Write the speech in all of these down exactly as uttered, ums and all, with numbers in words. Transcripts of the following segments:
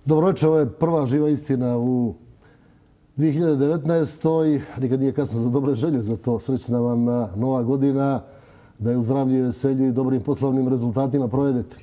Dobro večer, ovo je prva živa istina u dvije hiljade devetnaestoj. Nikad nije kasno za dobre želje za to. Srećna vam nova godina, da je u zdravlju i veselju i dobrim poslovnim rezultatima provedete.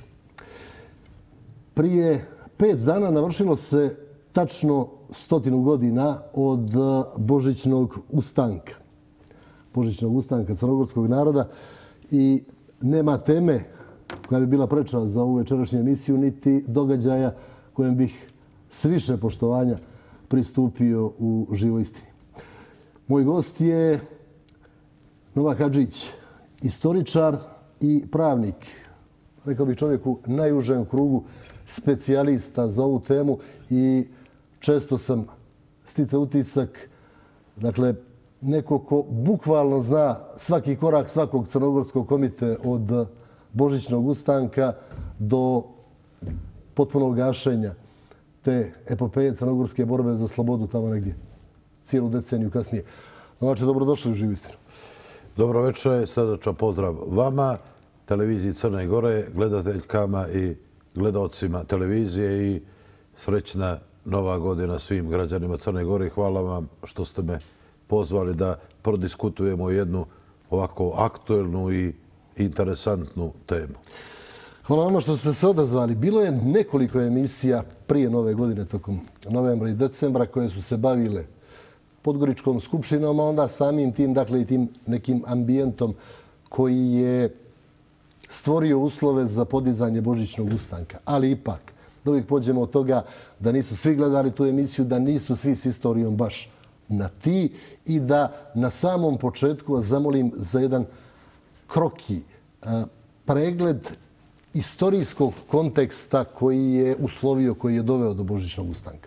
Prije pet dana navršilo se tačno stotinu godina od Božićnog ustanka. Božićnog ustanka crnogorskog naroda i nema teme koja bi bila preča za ovu večerašnju emisiju, niti događaja kojem bih s više poštovanja pristupio u živoj istini. Moj gost je Novak Hadžić, istoričar i pravnik. Rekao bih čovjek u najužem krugu specijalista za ovu temu i često sam sticao utisak, dakle, neko ko bukvalno zna svaki korak svakog crnogorskog komite od Božićnog ustanka do potpunog gašenja te epopeje crnogorske borbe za slobodu tamo negdje, cijelu deceniju kasnije. Novače, dobrodošli u živu istinu. Dobro večer, srdačan pozdrav vama, televiziji Crne Gore, gledateljkama i gledaocima televizije i srećna nova godina svim građanima Crne Gore. Hvala vam što ste me pozvali da prodiskutujemo jednu ovako aktuelnu i interesantnu temu. Hvala vama što ste se odazvali. Bilo je nekoliko emisija prije nove godine, tokom novembra i decembra, koje su se bavile Podgoričkom skupštinom, a onda samim tim, dakle i tim nekim ambijentom koji je stvorio uslove za podizanje Božićnog ustanka. Ali ipak, da uvijek pođemo od toga da nisu svi gledali tu emisiju, da nisu svi s istorijom baš na ti i da na samom početku vas zamolim za jedan kroki pregled istorijskog konteksta koji je uslovio, koji je doveo do Božićnog ustanka.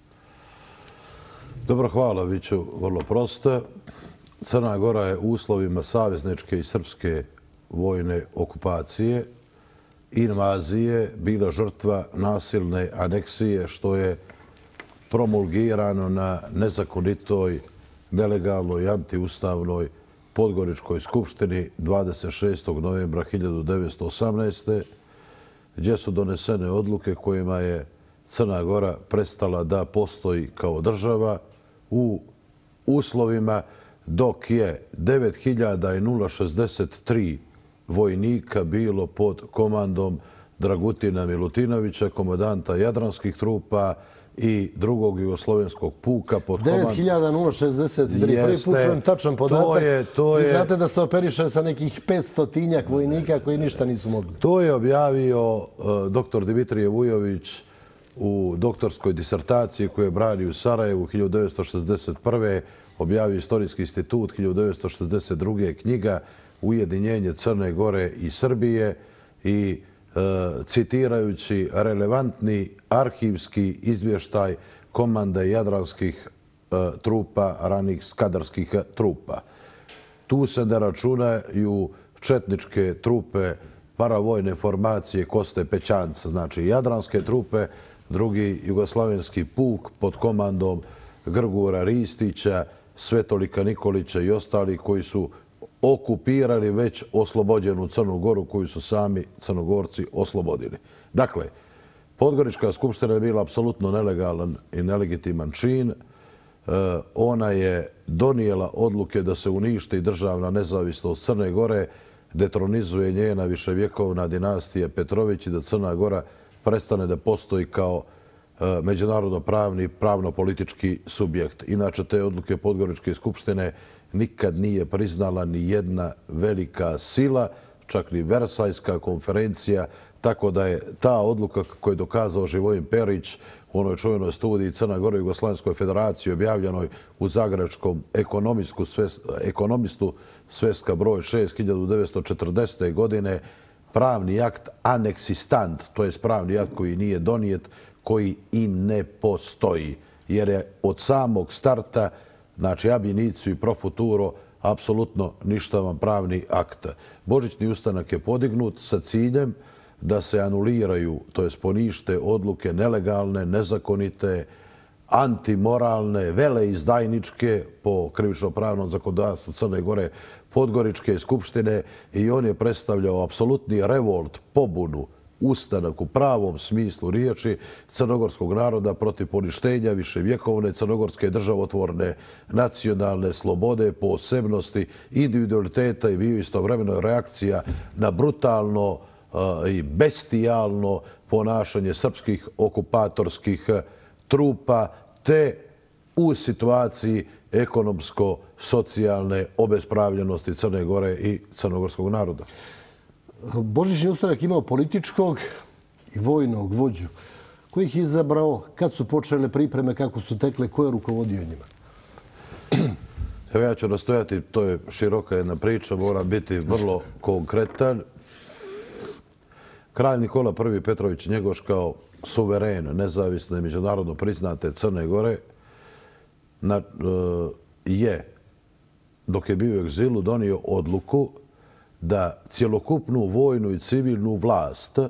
Dobro, hvala. Biću vrlo prosto. Crna Gora je u uslovima savezničke i srpske vojne okupacije, invazije, bila žrtva nasilne aneksije, što je promulgirano na nezakonitoj, nelegalnoj i antiustavnoj Podgoričkoj skupštini dvadeset šestog novembra hiljadu devetsto osamnaeste. gdje su donesene odluke kojima je Crna Gora prestala da postoji kao država u uslovima dok je devet hiljada šezdeset tri vojnika bilo pod komandom Dragutina Milutinovića, komandanta Jadranskih trupa i drugog jugoslovenskog puka pod komandom... devet hiljada šezdeset tri. Prvi put čujem tačan podatak. Vi znate da se operiše sa nekih petstotinjak vojnika koji ništa nisu mogli. To je objavio doktor Dimitrije Vujović u doktorskoj disertaciji koju je branio u Sarajevu hiljadu devetsto šezdeset prve. Objavio Istorijski institut hiljadu devetsto šezdeset druge. knjiga Ujedinjenje Crne Gore i Srbije i citirajući relevantni arhivski izvještaj komande Jadranskih trupa, ranih skadarskih trupa. Tu se ne računaju četničke trupe paravojne formacije Koste Pećanca, znači Jadranske trupe, drugi jugoslavenski puk pod komandom Grgura Ristića, Svetolika Nikolića i ostali koji su okupirali već oslobođenu Crnu Goru koju su sami Crnogorci oslobodili. Dakle, Podgorička skupština je bila apsolutno nelegalan i nelegitiman čin. Ona je donijela odluke da se uništi državna nezavisnost Crne Gore, detronizuje njena viševjekovna dinastija Petrović i da Crna Gora prestane da postoji kao međunarodno pravni, pravno-politički subjekt. Inače, te odluke Podgoričke skupštine nikad nije priznala ni jedna velika sila, čak ni Versajska konferencija, tako da je ta odluka koju je dokazao Živojin Perić u onoj čuvenoj studiji Crna Gora i Jugoslovenskoj federaciji objavljenoj u Zagrebačkom ekonomistu sveska broj šest hiljadu devetsto četrdesete. godine, pravni akt aneksistant, to je pravni akt koji nije donijet, koji i ne postoji, jer je od samog starta, znači ab initio i pro futuro, apsolutno ništavan pravni akt. Božićni ustanak je podignut sa ciljem da se anuliraju, to je ponište odluke nelegalne, nezakonite, antimoralne, veleizdajničke po krivično-pravnom zakonodavstvu Crne Gore Podgoričke skupštine i on je predstavljao apsolutni revolt, pobunu ustanak u pravom smislu riječi crnogorskog naroda protiv poništenja viševjekovne crnogorske državotvorne nacionalne slobode, posebnosti, individualiteta i bio istovremeno reakcija na brutalno i bestijalno ponašanje srpskih okupatorskih trupa, te u situaciji ekonomsko-socijalne obespravljenosti Crne Gore i crnogorskog naroda. Božićni ustanak imao političkog i vojnog vođu. Ko ih je izabrao, kad su počele pripreme, kako su tekle, ko je rukovodio njima? Evo ja ću nastojati, to je široka jedna priča, mora biti vrlo konkretan. Kralj Nikola prvi Petrović Njegoš kao suveren, nezavisne i međunarodno priznate Crne Gore je, dok je bio u egzilu, donio odluku da cjelokupnu vojnu i civilnu vlast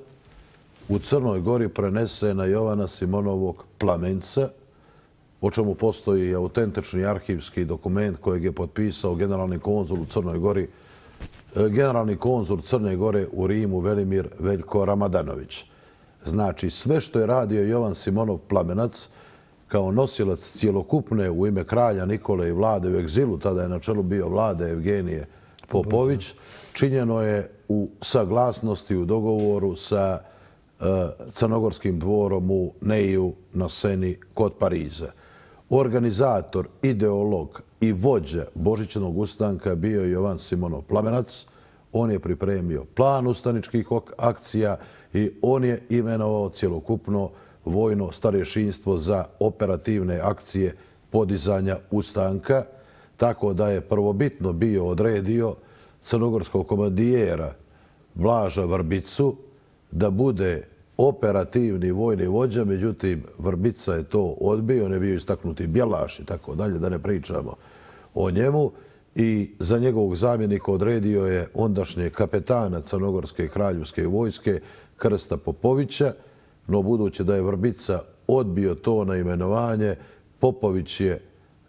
u Crnoj Gori prenese na Jovana Simonovog Plamenca, o čemu postoji autentični arhivski dokument kojeg je potpisao generalni konzul u Crnoj Gori, generalni konzul Crne Gore u Rimu Velimir Veljko Ramadanović. Znači, sve što je radio Jovan Simonov Plamenac kao nosilac cjelokupne u ime kralja Nikole i vlade u egzilu, tada je na čelu bio vlade Evgenije Popović, činjeno je u saglasnosti, u dogovoru sa crnogorskim dvorom u Neiju na Seni kod Pariza. Organizator, ideolog i vođa Božićnog ustanka bio je Jovan Simonov Plamenac. On je pripremio plan ustaničkih akcija i on je imenovao cjelokupno vojno starješinstvo za operativne akcije podizanja ustanka, tako da je prvobitno bio odredio crnogorskog komandijera Blaža Vrbicu da bude operativni vojni vođa, međutim Vrbica je to odbio, on je bio istaknuti Bjelaš i tako dalje, da ne pričamo o njemu, i za njegovog zamjenika odredio je ondašnje kapetana crnogorske kraljevske vojske Krsta Popovića, no budući da je Vrbica odbio to na imenovanje, Popović je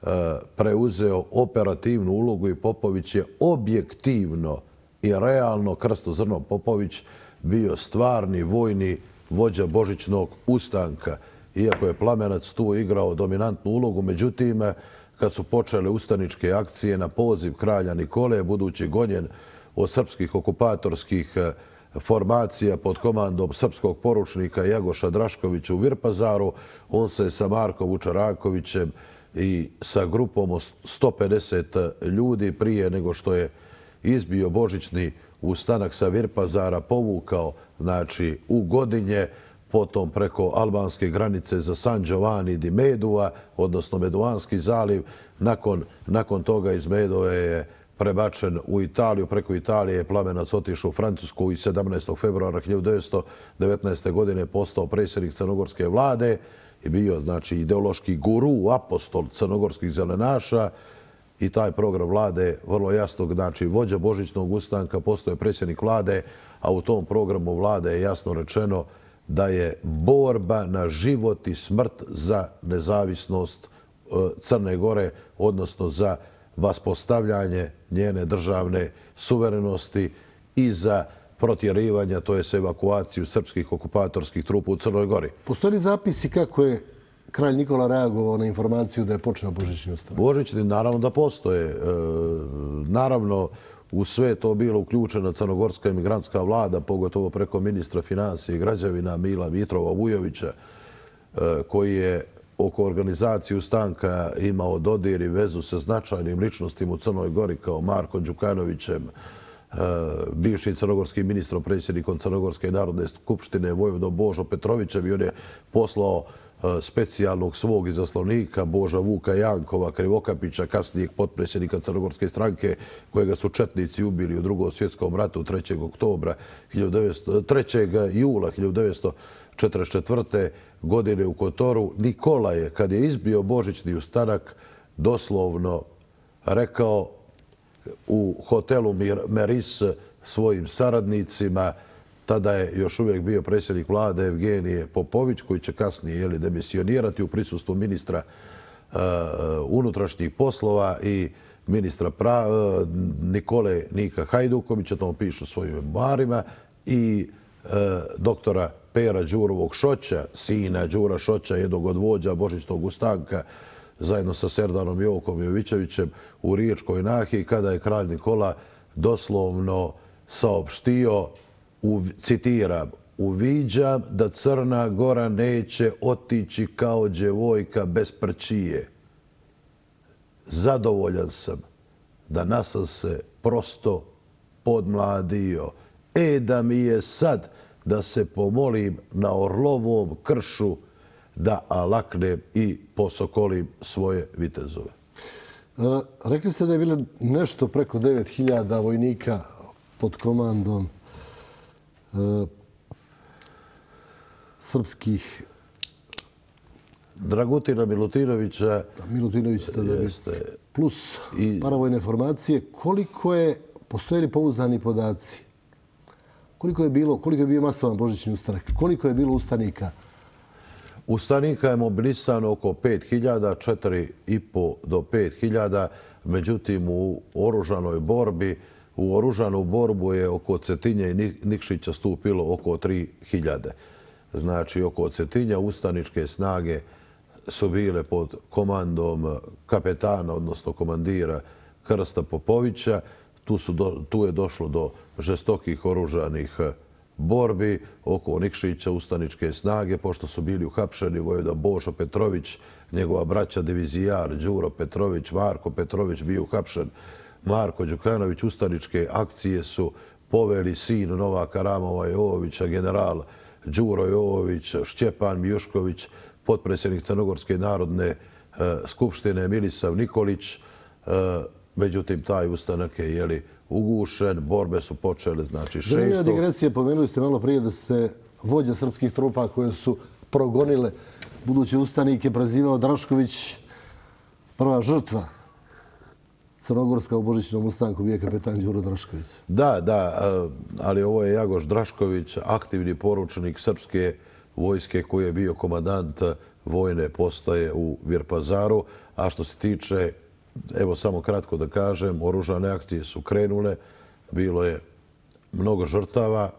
preuzeo operativnu ulogu i Popović je objektivno i realno, Krsto Zrno Popović, bio stvarni vojni vođa Božićnog ustanka. Iako je Plamenac tu igrao dominantnu ulogu, međutim, kad su počele ustaničke akcije na poziv kralja Nikole, budući gonjen od srpskih okupatorskih formacija pod komandom srpskog poručnika Jagoša Draškovića u Virpazaru, on se sa Markom Vučarakovićem i sa grupom od sto pedeset ljudi prije nego što je izbio Božićni ustanak sa Virpazara povukao, znači, u Godinje, potom preko albanske granice za San Giovanni di Medua, odnosno Meduanski zaliv. Nakon, nakon toga iz Medove je prebačen u Italiju. Preko Italije je Plamenac otišao u Francusku i sedamnaestog februara hiljadu devetsto devetnaeste. godine postao predsjednik crnogorske vlade i bio, znači, ideološki guru, apostol crnogorskih zelenaša. I taj program vlade je vrlo jasno, znači vođa Božićnog ustanka postoje predsjednik vlade, a u tom programu vlade je jasno rečeno da je borba na život i smrt za nezavisnost Crne Gore, odnosno za vaspostavljanje njene državne suverenosti i za protjerivanje, to je evakuaciju srpskih okupatorskih trupa u Crnoj Gori. Postoji li zapisi kako je kralj Nikola reagovao na informaciju da je počeo Božićni ustanak? Božićni, naravno da postoje. Naravno, u sve to bilo uključena crnogorska emigrantska vlada, pogotovo preko ministra financija i građevina Mila Mitrova Vujovića, koji je oko organizacije ustanka imao dodir i vezu sa značajnim ličnostima u Crnoj Gori kao Marko Đukanovićem, bivšim crnogorskim ministrom, predsjednikom Crnogorske narodne skupštine Vojvodom Božo Petrovićem, i on je poslao specijalnog svog izaslovnika Boža Vuka Jankova Krivokapića, kasnijeg potpredsjednika Crnogorske stranke, kojega su četnici ubili u Drugom svjetskom ratu trećeg oktobra, trećeg jula hiljadu devetsto četrdeset četvrte. godine u Kotoru. Nikola je, kad je izbio Božićni ustanak, doslovno rekao u hotelu Meris svojim saradnicima, tada je još uvijek bio predsjednik vlade Evgenije Popović, koji će kasnije demisionirati u prisustvu ministra unutrašnjih poslova i ministra Nikole Nika Hajdukovića, to pišu svojim memoarima, i doktora Pera Đurovog Šoća, sina Đura Šoća, jednog od vođa Božićnog ustanka, zajedno sa Serdanom Jokom Jovićevićem u Riječkoj Nahiji, kada je kralj Nikola doslovno saopštio, citiram, uviđam da Crna Gora neće otići kao djevojka bez prčije. Zadovoljan sam da nas sam se prosto podmladio. E da mi je sad da se pomolim na Orlovom kršu da alaknem i posokolim svoje vitezove. Rekli ste da je bilo nešto preko devet hiljada vojnika pod komandom srpskih... Dragutina Milutinovića. Milutinovića tada je. Plus paravojne formacije. Koliko je, postoje li pouzdani podaci? Koliko je bilo, koliko je bio masovan božićni ustanak? Koliko je bilo ustanika? Ustanika je mobilisano oko pet hiljada, četiri i po do pet hiljada. Međutim, u oružanoj borbi, u oružanu borbu je oko Cetinja i Nikšića stupilo oko tri hiljade. Znači, oko Cetinja ustaničke snage su bile pod komandom kapetana, odnosno komandira Krsta Popovića. Tu, su do, tu je došlo do žestokih oružanih borbi oko Nikšića ustaničke snage, pošto su bili uhapšeni vojvoda Božo Petrović, njegova braća divizijar Đuro Petrović, Marko Petrović bio uhapšen. Marko Đukanović ustaničke akcije su poveli sin Novaka Ramova Jovovića, general Đuro Jovović, Šćepan Mijušković, potpredsjednik Crnogorske narodne skupštine Milisav Nikolić. Međutim, taj ustanak je jeli, ugušen, borbe su počele, znači šestog... Zanimljiva digresija, pomenuli ste malo prije da se vođa srpskih trupa koje su progonile buduće ustanike prezivao Drašković, prva žrtva Crnogorska u božićnom ustanku bio kapetan Đuro Drašković. Da, da, ali ovo je Jagoš Drašković, aktivni poručnik srpske vojske koji je bio komandant vojne postaje u Virpazaru. A što se tiče, evo samo kratko da kažem, oružane akcije su krenule, bilo je mnogo žrtava.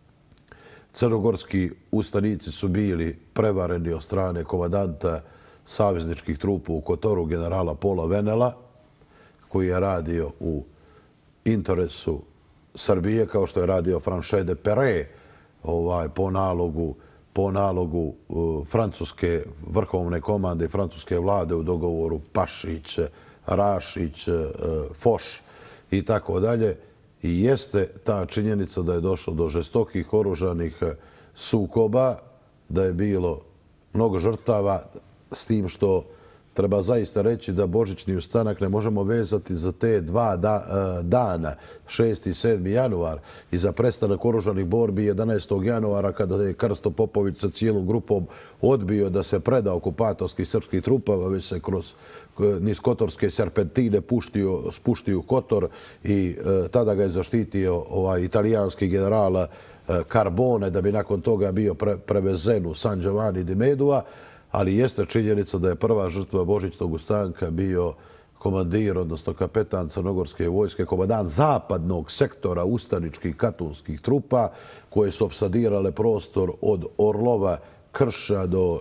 Crnogorski ustanici su bili prevareni od strane komandanta savezničkih trupa u Kotoru, generala Pola Venela, koji je radio u interesu Srbije, kao što je radio Franche de Perret, ovaj, po nalogu, po nalogu uh, francuske vrhovne komande i francuske vlade u dogovoru Pašić, Rašić, uh, Foš i tako dalje. I jeste ta činjenica da je došlo do žestokih oružanih sukoba, da je bilo mnogo žrtava, s tim što treba zaista reći da božićni ustanak ne možemo vezati za te dva da, dana, šesti i sedmi januar, i za prestanak oružanih borbi jedanaestog januara, kada je Krsto Popović sa cijelom grupom odbio da se preda okupatorskih srpskih trupava, već se kroz niz kotorske serpentine puštio, spuštio u Kotor i e, tada ga je zaštitio ovaj italijanski general e, Carbone, da bi nakon toga bio pre, prevezen u San Giovanni di Medua. Ali jeste činjenica da je prva žrtva božićnog ustanka bio komandir, odnosno kapetan Crnogorske vojske, komandant zapadnog sektora ustaničkih katunskih trupa, koje su opsadirale prostor od Orlova Krša do...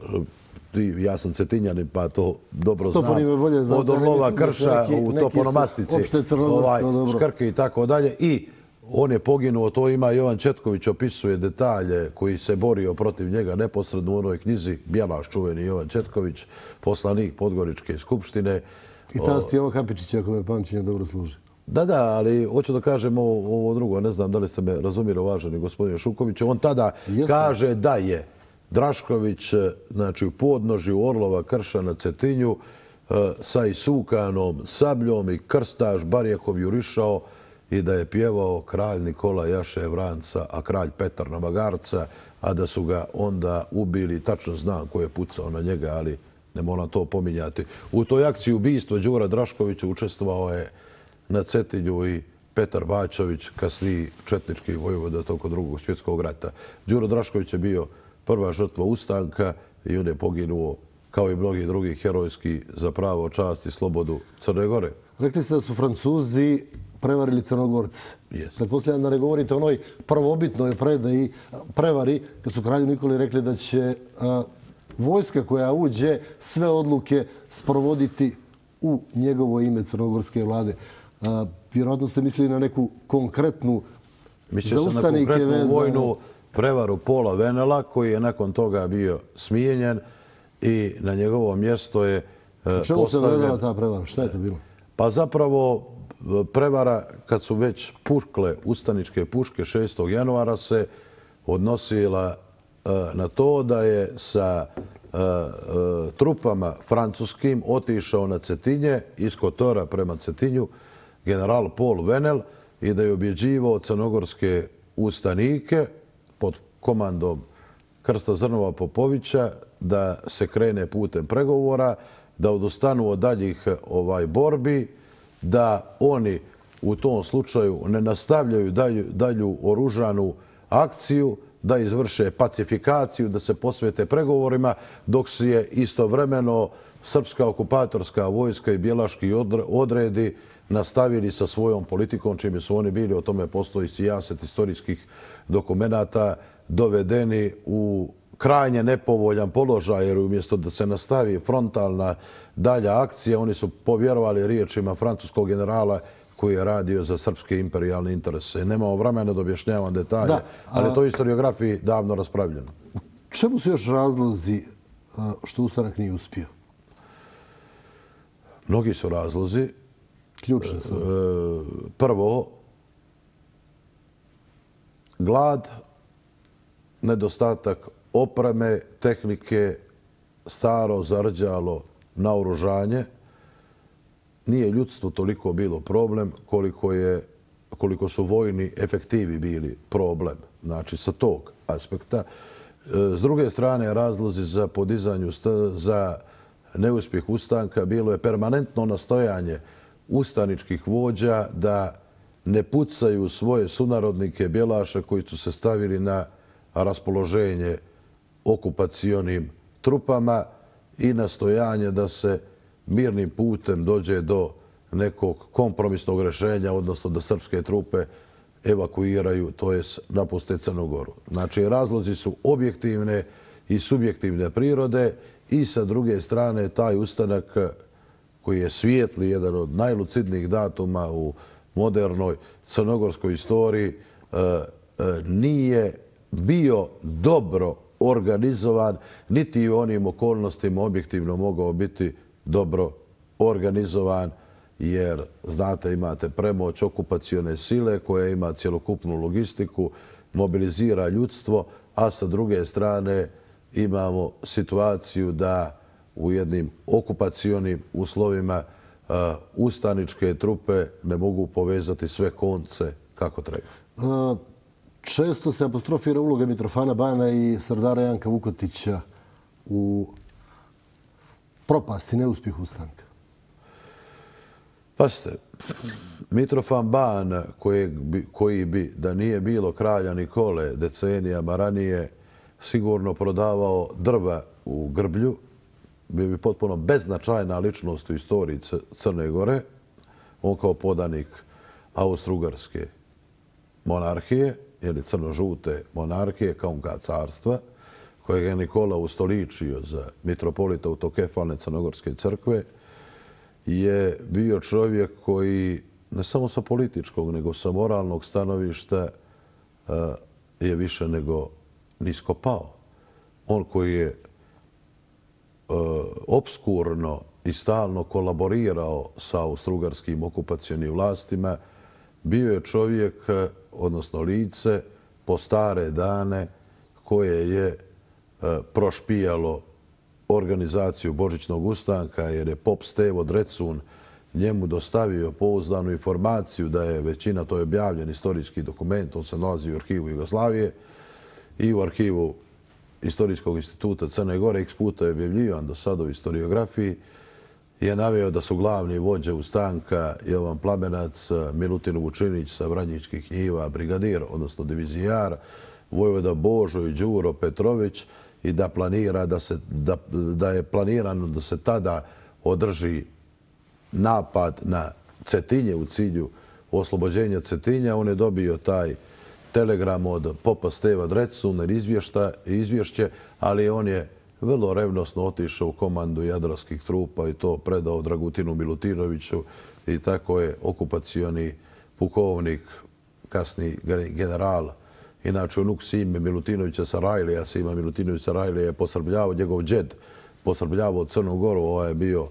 Ja sam Cetinjanin, pa to dobro znam. Od Orlova Krša u toponomastici, ovaj, Škrke i tako dalje. I on je poginuo, to ima Jovan Četković, opisuje detalje koji se borio protiv njega neposredno u onoj knjizi, Bjelaš čuveni Jovan Četković, poslanik Podgoričke skupštine. I tast Jovan Kapičić, ako me pamćenje dobro služi. Da, da, ali hoću da kažem ovo, ovo drugo, ne znam da li ste me razumili, uvaženi gospodine Šuković. On tada Jesam. kaže da je Drašković, znači u podnožju Orlova Krša na Cetinju, sa isukanom sabljom i krstaš Barjakov jurišao i da je pjevao kralj Nikola Jaše Vranca, a kralj Petar na Magarca, a da su ga onda ubili, tačno znam ko je pucao na njega, ali ne moram to pominjati. U toj akciji ubistva Đura Draškovića učestvovao je na Cetinju i Petar Bačović, kasniji četnički vojvoda tokom drugog svjetskog rata. Đuro Drašković je bio prva žrtva ustanka i on je poginuo, kao i mnogi drugi, herojski za pravo, čast i slobodu Crne Gore. Rekli ste da su Francuzi prevarili Crnogorce. Yes. Pretpostavljam da ne govorite o onoj prvobitnoj predaji, prevari, kad su kralju Nikoli rekli da će a, vojska koja uđe sve odluke sprovoditi u njegovo ime crnogorske vlade. A, vjerojatno ste mislili na neku konkretnu Mislio sam na konkretnu vezano... vojnu prevaru Paula Venela, koji je nakon toga bio smijenjen i na njegovo mjesto je postavljen... Čemu se odredila ta prevara? Šta je to bilo? Pa zapravo prevara, kad su već puškle ustaničke puške šestog januara, se odnosila na to da je sa trupama francuskim otišao na Cetinje, iz Kotora prema Cetinju, general Paul Venel, i da je objeđivao crnogorske ustanike pod komandom Krsta Zrnova Popovića da se krene putem pregovora, da odustanu od daljih ovaj, borbi, da oni u tom slučaju ne nastavljaju dalju, dalju oružanu akciju, da izvrše pacifikaciju, da se posvete pregovorima, dok se je istovremeno srpska okupatorska vojska i bjelaški odredi nastavili sa svojom politikom, čime su oni bili, o tome postoji sijaset istorijskih dokumenata, dovedeni u krajnje nepovoljan položaj, jer umjesto da se nastavi frontalna dalja akcija, oni su povjerovali riječima francuskog generala koji je radio za srpske imperijalne interese. Nemamo vremena da objašnjavam detalje, da, a... ali to je u historiografiji davno raspravljeno. Čemu su još razlozi što ustanak nije uspio? Mnogi su razlozi. Ključne su. Prvo, glad, nedostatak opreme, tehnike, staro, zarđalo naoružanje. Nije ljudstvo toliko bilo problem koliko, je, koliko su vojni efektivi bili problem. Znači, sa tog aspekta. S druge strane, razlozi za podizanju, za neuspjeh ustanka bilo je permanentno nastojanje ustaničkih vođa da ne pucaju svoje sunarodnike bjelaše koji su se stavili na raspoloženje okupacionim trupama i nastojanje da se mirnim putem dođe do nekog kompromisnog rješenja, odnosno da srpske trupe evakuiraju, to je napuste Crnu Goru. Znači, razlozi su objektivne i subjektivne prirode i sa druge strane taj ustanak koji je svijetli, jedan od najlucidnijih datuma u modernoj crnogorskoj istoriji, nije bio dobro organizovan, niti u onim okolnostima objektivno mogao biti dobro organizovan, jer, znate, imate premoć okupacione sile koja ima cjelokupnu logistiku, mobilizira ljudstvo, a sa druge strane imamo situaciju da u jednim okupacionim uslovima uh, ustaničke trupe ne mogu povezati sve konce kako treba. Uh, često se apostrofira uloga Mitrofana Bana i Sardara Janka Vukotića u propasti, neuspjeh ustanka. Pazite, Mitrofan Ban, koji bi, koji bi, da nije bilo kralja Nikole decenijama ranije, sigurno prodavao drva u Grblju, bio bi potpuno beznačajna ličnost u istoriji Crne Gore. On kao podanik Austro-Ugarske monarhije, ili crno-žute monarhije, Kaunka carstva, kojeg je Nikola ustoličio za mitropolita autokefalne Crnogorske crkve, je bio čovjek koji ne samo sa političkog, nego sa moralnog stanovišta je više nego nisko pao. On koji je obskurno i stalno kolaborirao sa austrougarskim okupacionim vlastima, bio je čovjek, odnosno lice, po stare dane koje je prošpijalo organizaciju Božićnog ustanka, jer je pop Stevo Drecun njemu dostavio pouzdanu informaciju da je većina, to je objavljen istorijski dokument, on se nalazi u arhivu Jugoslavije i u arhivu Istorijskog instituta Crne Gore, x puta je objavljivan do sada u historiografiji, je naveo da su glavni vođe ustanka Jovan Plamenac, Milutin Vučinić sa Vranjičkih njiva, brigadir, odnosno divizijar, vojvoda Božo i Đuro Petrović, i da planira da se da, da je planirano da se tada održi napad na Cetinje u cilju oslobođenja Cetinja. On je dobio taj telegram od popa Steva Drecuna, izvješće, ali on je vrlo revnosno otišao u komandu jadarskih trupa i to predao Dragutinu Milutinoviću i tako je okupacioni pukovnik, kasni general, inače unuk Sime Milutinovića Sarajlija, Sima Milutinović Sarajlija je posrbljavao, njegov džed posrbljavao Crnu Goru, ovaj je bio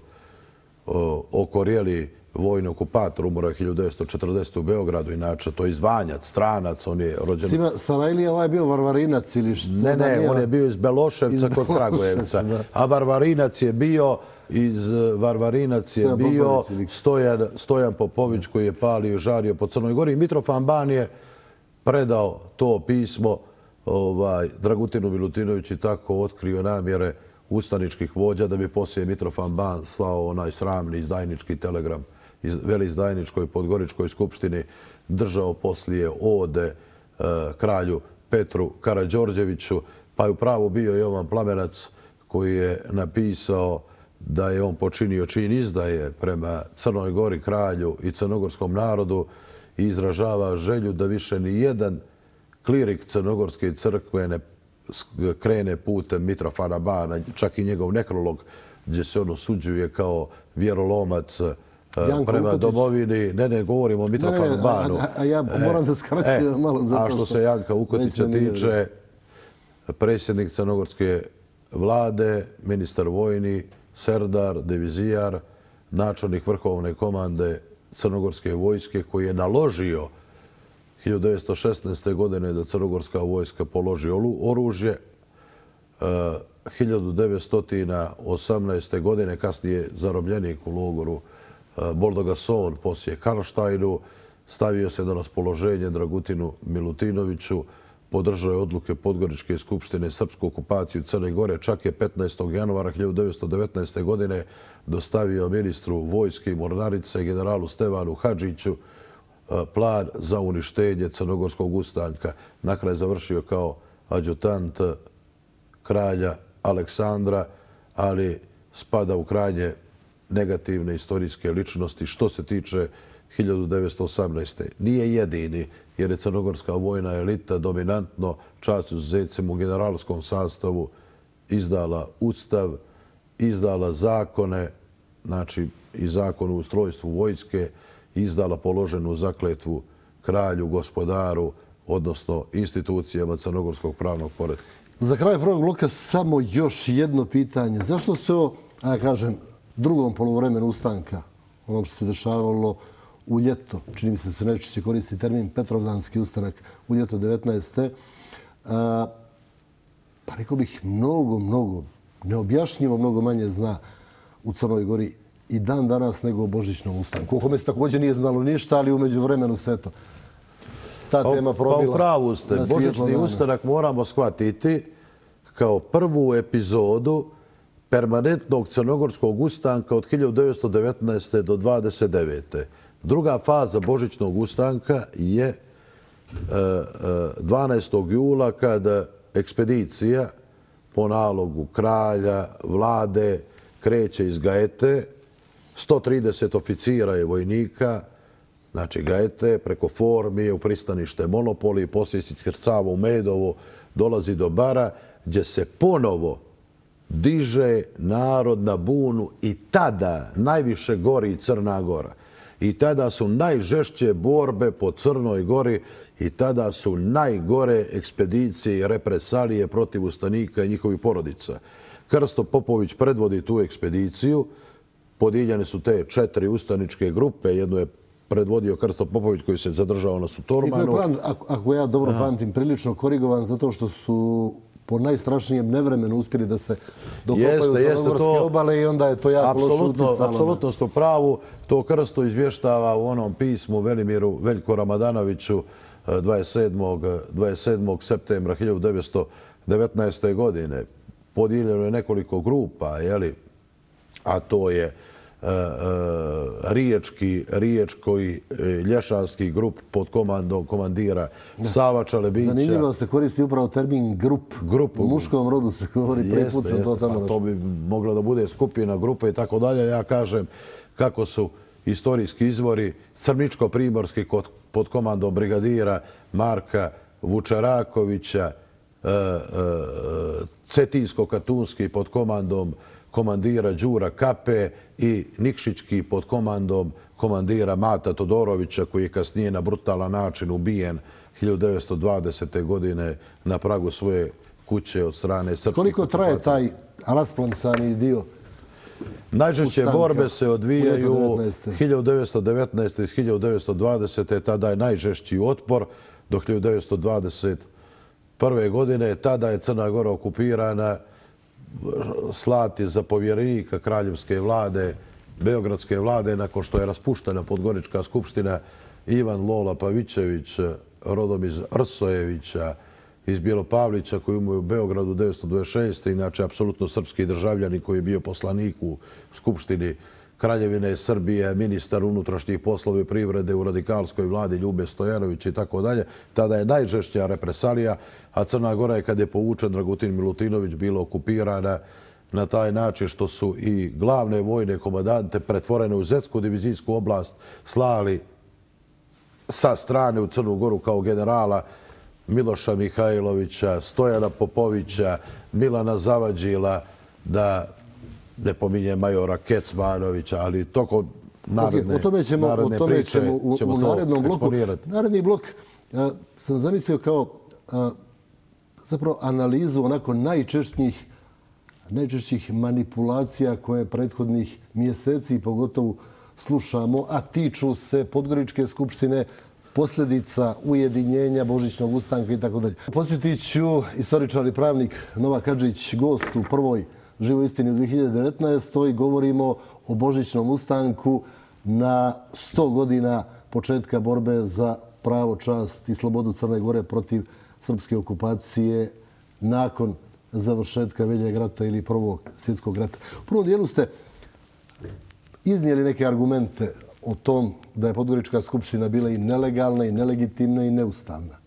okorjeli vojni okupator, umro je hiljadu devetsto četrdesete u Beogradu, inače to je izvanjac, stranac, on je rođen... Sima Sarajlija ovaj je bio Varvarinac ili što? Ne, ne, on je bio iz Beloševca kod Kragujevca, a Varvarinac je bio iz Varvarinac je bio Stojan, Stojan Popović koji je palio i žario po Crnoj Gori. Mitrofan Ban je predao to pismo ovaj, Dragutinu Milutinoviću i tako otkrio namjere ustaničkih vođa da bi poslije Mitrofan Ban slao onaj sramni izdajnički telegram iz veliizdajničkoj podgoričkoj skupštini, držao poslije ode e, kralju Petru Karađorđeviću, pa je upravo bio Jovan Plamenac koji je napisao da je on počinio čin izdaje prema Crnoj Gori, kralju i crnogorskom narodu i izražava želju da više ni jedan klirik Crnogorske crkve ne krene putem Mitrofana Bana, čak i njegov nekrolog gdje se on osuđuje kao vjerolomac prema domovini. Ne, ne, govorimo o Mitrofanu Banu. A ja moram da skraćujem malo zato što... A što se Janka Ukotića tiče, predsjednik Crnogorske vlade, ministar vojni, serdar, divizijar, načelnik vrhovne komande Crnogorske vojske koji je naložio hiljadu devetsto šesnaeste. godine da crnogorska vojska položi oružje. hiljadu devetsto osamnaeste. godine kasnije zarobljenik u logoru Boldogason, poslije Karlštajnu, stavio se na raspoloženje Dragutinu Milutinoviću, podržao je odluke Podgoričke skupštine srpsku okupaciju Crne Gore, čak je petnaestog januara hiljadu devetsto devetnaeste. godine dostavio ministru vojske i mornarice generalu Stevanu Hadžiću plan za uništenje crnogorskog ustanka. Na kraju je završio kao adjutant kralja Aleksandra, ali spada u krajnje negativne istorijske ličnosti što se tiče hiljadu devetsto osamnaeste. Nije jedini, jer je crnogorska vojna elita dominantno, čast izuzecima u generalskom sastavu, izdala ustav, izdala zakone, znači i zakon o ustrojstvu vojske, izdala položenu zakletvu kralju, gospodaru, odnosno institucijama crnogorskog pravnog poretka. Za kraj prvog bloka samo još jedno pitanje. Zašto se o, ja kažem, drugom polovremenu ustanka, onom što se dešavalo u ljeto, čini mi se se najčešće koristi termin Petrovdanski ustanak u ljeto devetnaeste. A, pa rekao bih mnogo, mnogo, neobjašnjivo mnogo manje zna u Crnoj Gori i dan danas nego o Božićnom ustanku. O kome se također nije znalo ništa, ali umeđu vremenu se to ta tema probila. Pa u pravu ste. Božićni ustanak moramo shvatiti kao prvu epizodu permanentnog crnogorskog ustanka od hiljadu devetsto devetnaeste. do dvadeset devete. Druga faza Božićnog ustanka je dvanaestog jula kada ekspedicija po nalogu kralja, vlade, kreće iz Gaete. sto trideset oficira i vojnika, znači Gaete, preko Formije u pristanište Monopoli, poslije se iskrcava u Medovo, dolazi do Bara, gdje se ponovo diže narod na bunu i tada najviše gori Crna Gora. I tada su najžešće borbe po Crnoj Gori i tada su najgore ekspedicije i represalije protiv ustanika i njihovih porodica. Krsto Popović predvodi tu ekspediciju. Podijeljene su te četiri ustaničke grupe. Jednu je predvodio Krsto Popović koji se zadržao na Sutormanu. I to je plan, ako ja dobro pamtim, prilično korigovan zato što su po najstrašnijem nevremenu uspjeli da se dokopaju crnogorske obale i onda je to jako loše uticalo. Apsolutno ste u pravu. To Krsto izvještava u onom pismu Velimiru Veljko Ramadanoviću dvadeset sedmog septembra hiljadu devetsto devetnaeste. godine. Podijeljeno je nekoliko grupa, jeli, a to je riječki, riječko i lješanski grup pod komandom komandira Sava Čalebića. Zanimljivo se koristi upravo termin grup. Grup. U muškom rodu se govori prvi put sam to tamo. To bi moglo da bude skupina, grupa i tako dalje. Ja kažem kako su istorijski izvori, Crničko-primorski pod komandom brigadira Marka Vučerakovića, Cetinsko-katunski pod komandom komandira Đura Kape i Nikšićki pod komandom komandira Mata Todorovića, koji je kasnije na brutalan način ubijen hiljadu devetsto dvadesete. godine na pragu svoje kuće od strane srpskih okupatora. Koliko traje taj rasplansani dio? Najžešće borbe se odvijaju hiljadu devetsto devetnaeste. iz hiljadu devetsto dvadesete. Tada je najžešći otpor do hiljadu devetsto dvadeset prve. godine. Tada je Crna Gora okupirana, slat je zapovjednika kraljevske vlade, beogradske vlade, nakon što je raspuštena Podgorička skupština, Ivan Lola Pavićević, rodom iz Rsojevića, iz Bjelopavlića, koji umuje u Beogradu devetsto dvadeset šeste. Inače, apsolutno srpski državljani koji je bio poslanik u Skupštini Kraljevine Srbije, ministar unutrašnjih poslova i privrede u radikalskoj vladi Ljube Stojanović i tako dalje. Tada je najžešća represalija, a Crna Gora je, kad je povučen Dragutin Milutinović, bila okupirana na taj način što su i glavne vojne komandante pretvorene u Zetsku divizijsku oblast slali sa strane u Crnu Goru kao generala Miloša Mihajlovića, Stojana Popovića, Milana Zavadžila, da ne pominje majora Kecmanovića, ali toko naredne, o tome ćemo, naredne o tome priče ćemo u, ćemo u to narednom bloku. eksponirati. Naredni blok a, sam zamislio kao a, zapravo analizu onako najčešćih najčešćih manipulacija koje prethodnih mjeseci pogotovo slušamo, a tiču se Podgoričke skupštine, posljedica ujedinjenja, Božićnog ustanka i tako dalje. Podsjetit ću, istoričar i pravnik Novak Hadžić, gost u prvoj Živoj istini u dvije hiljade devetnaestoj. Govorimo o Božićnom ustanku na sto godina početka borbe za pravo, čast i slobodu Crne Gore protiv srpske okupacije nakon završetka Veljeg rata ili Prvog svjetskog rata. U prvom dijelu ste iznijeli neke argumente o tom da je Podgorička skupština bila i nelegalna, i nelegitimna, i neustavna.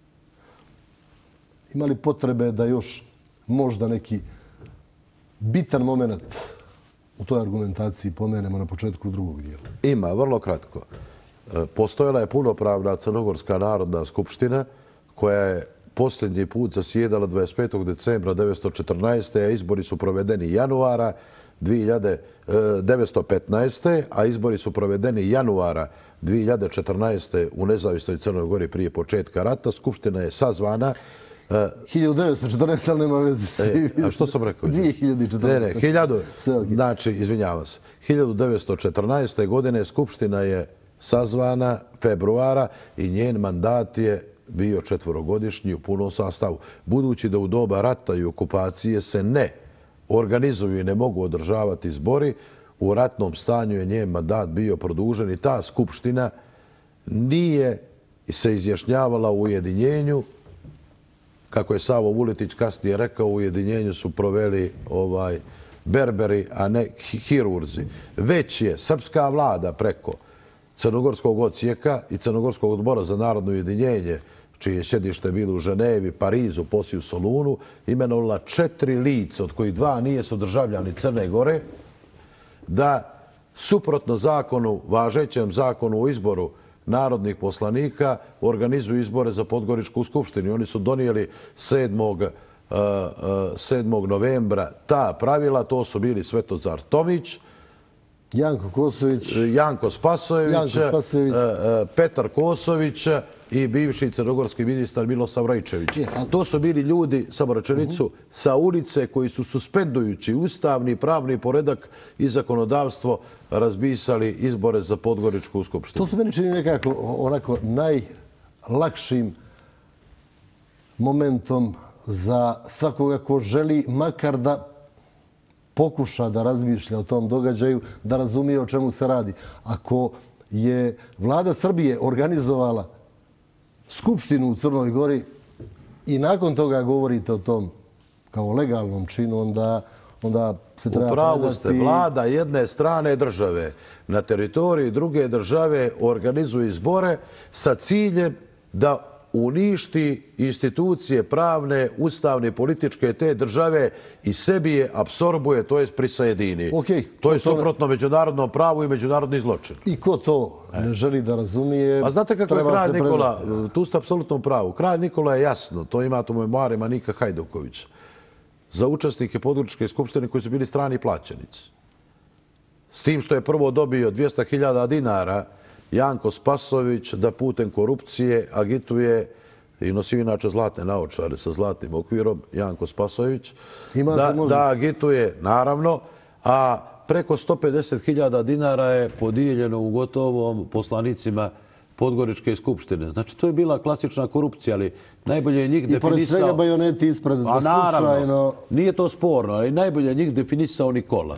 Ima li potrebe da još možda neki bitan moment u toj argumentaciji pomenemo na početku drugog dijela? Ima, vrlo kratko. Postojala je punopravna Crnogorska narodna skupština koja je posljednji put zasjedala dvadeset petog decembra devetsto četrnaeste. a izbori su provedeni januara devetsto petnaeste. a izbori su provedeni januara dvije hiljade četrnaeste. u nezavisnoj Crnoj Gori prije početka rata. Skupština je sazvana hiljadu devetsto četrnaeste. ali nema veze s tim. A što sam rekao? dvije hiljade četrnaeste. Ne, ne, hiljadu, znači, izvinjavam se, hiljadu devetsto četrnaeste. godine Skupština je sazvana februara i njen mandat je bio četvorogodišnji u punom sastavu. Budući da u doba rata i okupacije se ne organizuju i ne mogu održavati izbori, u ratnom stanju je njen mandat bio produžen i ta skupština nije se izjašnjavala u ujedinjenju. Kako je Savo Vuletić kasnije rekao, u ujedinjenju su proveli ovaj berberi, a ne hirurzi. Već je srpska vlada preko Crnogorskog odsjeka i Crnogorskog odbora za narodno ujedinjenje, čije je sjedište bilo u Ženevi, Parizu, poslije u Solunu, imenovala četiri lica, od kojih dva nije su državljani Crne Gore, da suprotno zakonu, važećem zakonu o izboru narodnih poslanika, organizuju izbore za Podgoričku skupštinu. Oni su donijeli sedmog novembra ta pravila. To su bili Svetozar Tomić, Janko Kosović, Janko Spasojević, Petar Kosović i bivši crnogorski ministar Milosav Rajčević. To su bili ljudi, samo rečenicu, sa ulice koji su suspendujući ustavni, pravni poredak i zakonodavstvo razbisali izbore za Podgoričku skupštinu. To su meni čini nekako onako najlakšim momentom za svakoga ko želi makar da pokuša da razmišlja o tom događaju, da razumije o čemu se radi. Ako je vlada Srbije organizovala skupštinu u Crnoj Gori i nakon toga govorite o tom kao legalnom činu, onda, onda se treba Upravo predati... ste, vlada jedne strane države na teritoriji druge države organizuje izbore sa ciljem da uništi institucije pravne, ustavne, političke te države i sebi je apsorbuje, to je prisajedini. Okay, to je suprotno međunarodnom pravu i međunarodni zločin. I ko to ne želi da razumije... A znate kako je kralj Nikola, tu ste apsolutno u pravu, kralj Nikola je jasno, to imate u memoarima Nika Hajdukovića, za učesnike Podgoričke skupštine koji su bili strani plaćenici. S tim što je prvo dobio dvjesto hiljada dinara Janko Spasović da putem korupcije agituje, i nosio inače zlatne naočare sa zlatnim okvirom, Janko Spasović, da, da agituje, naravno, a preko sto pedeset hiljada dinara je podijeljeno u gotovom poslanicima Podgoričke skupštine. Znači, to je bila klasična korupcija, ali najbolje je njih definisao... I pored svega bajoneti ispred, da slučajno... Nije to sporno, ali najbolje je njih definisao Nikola,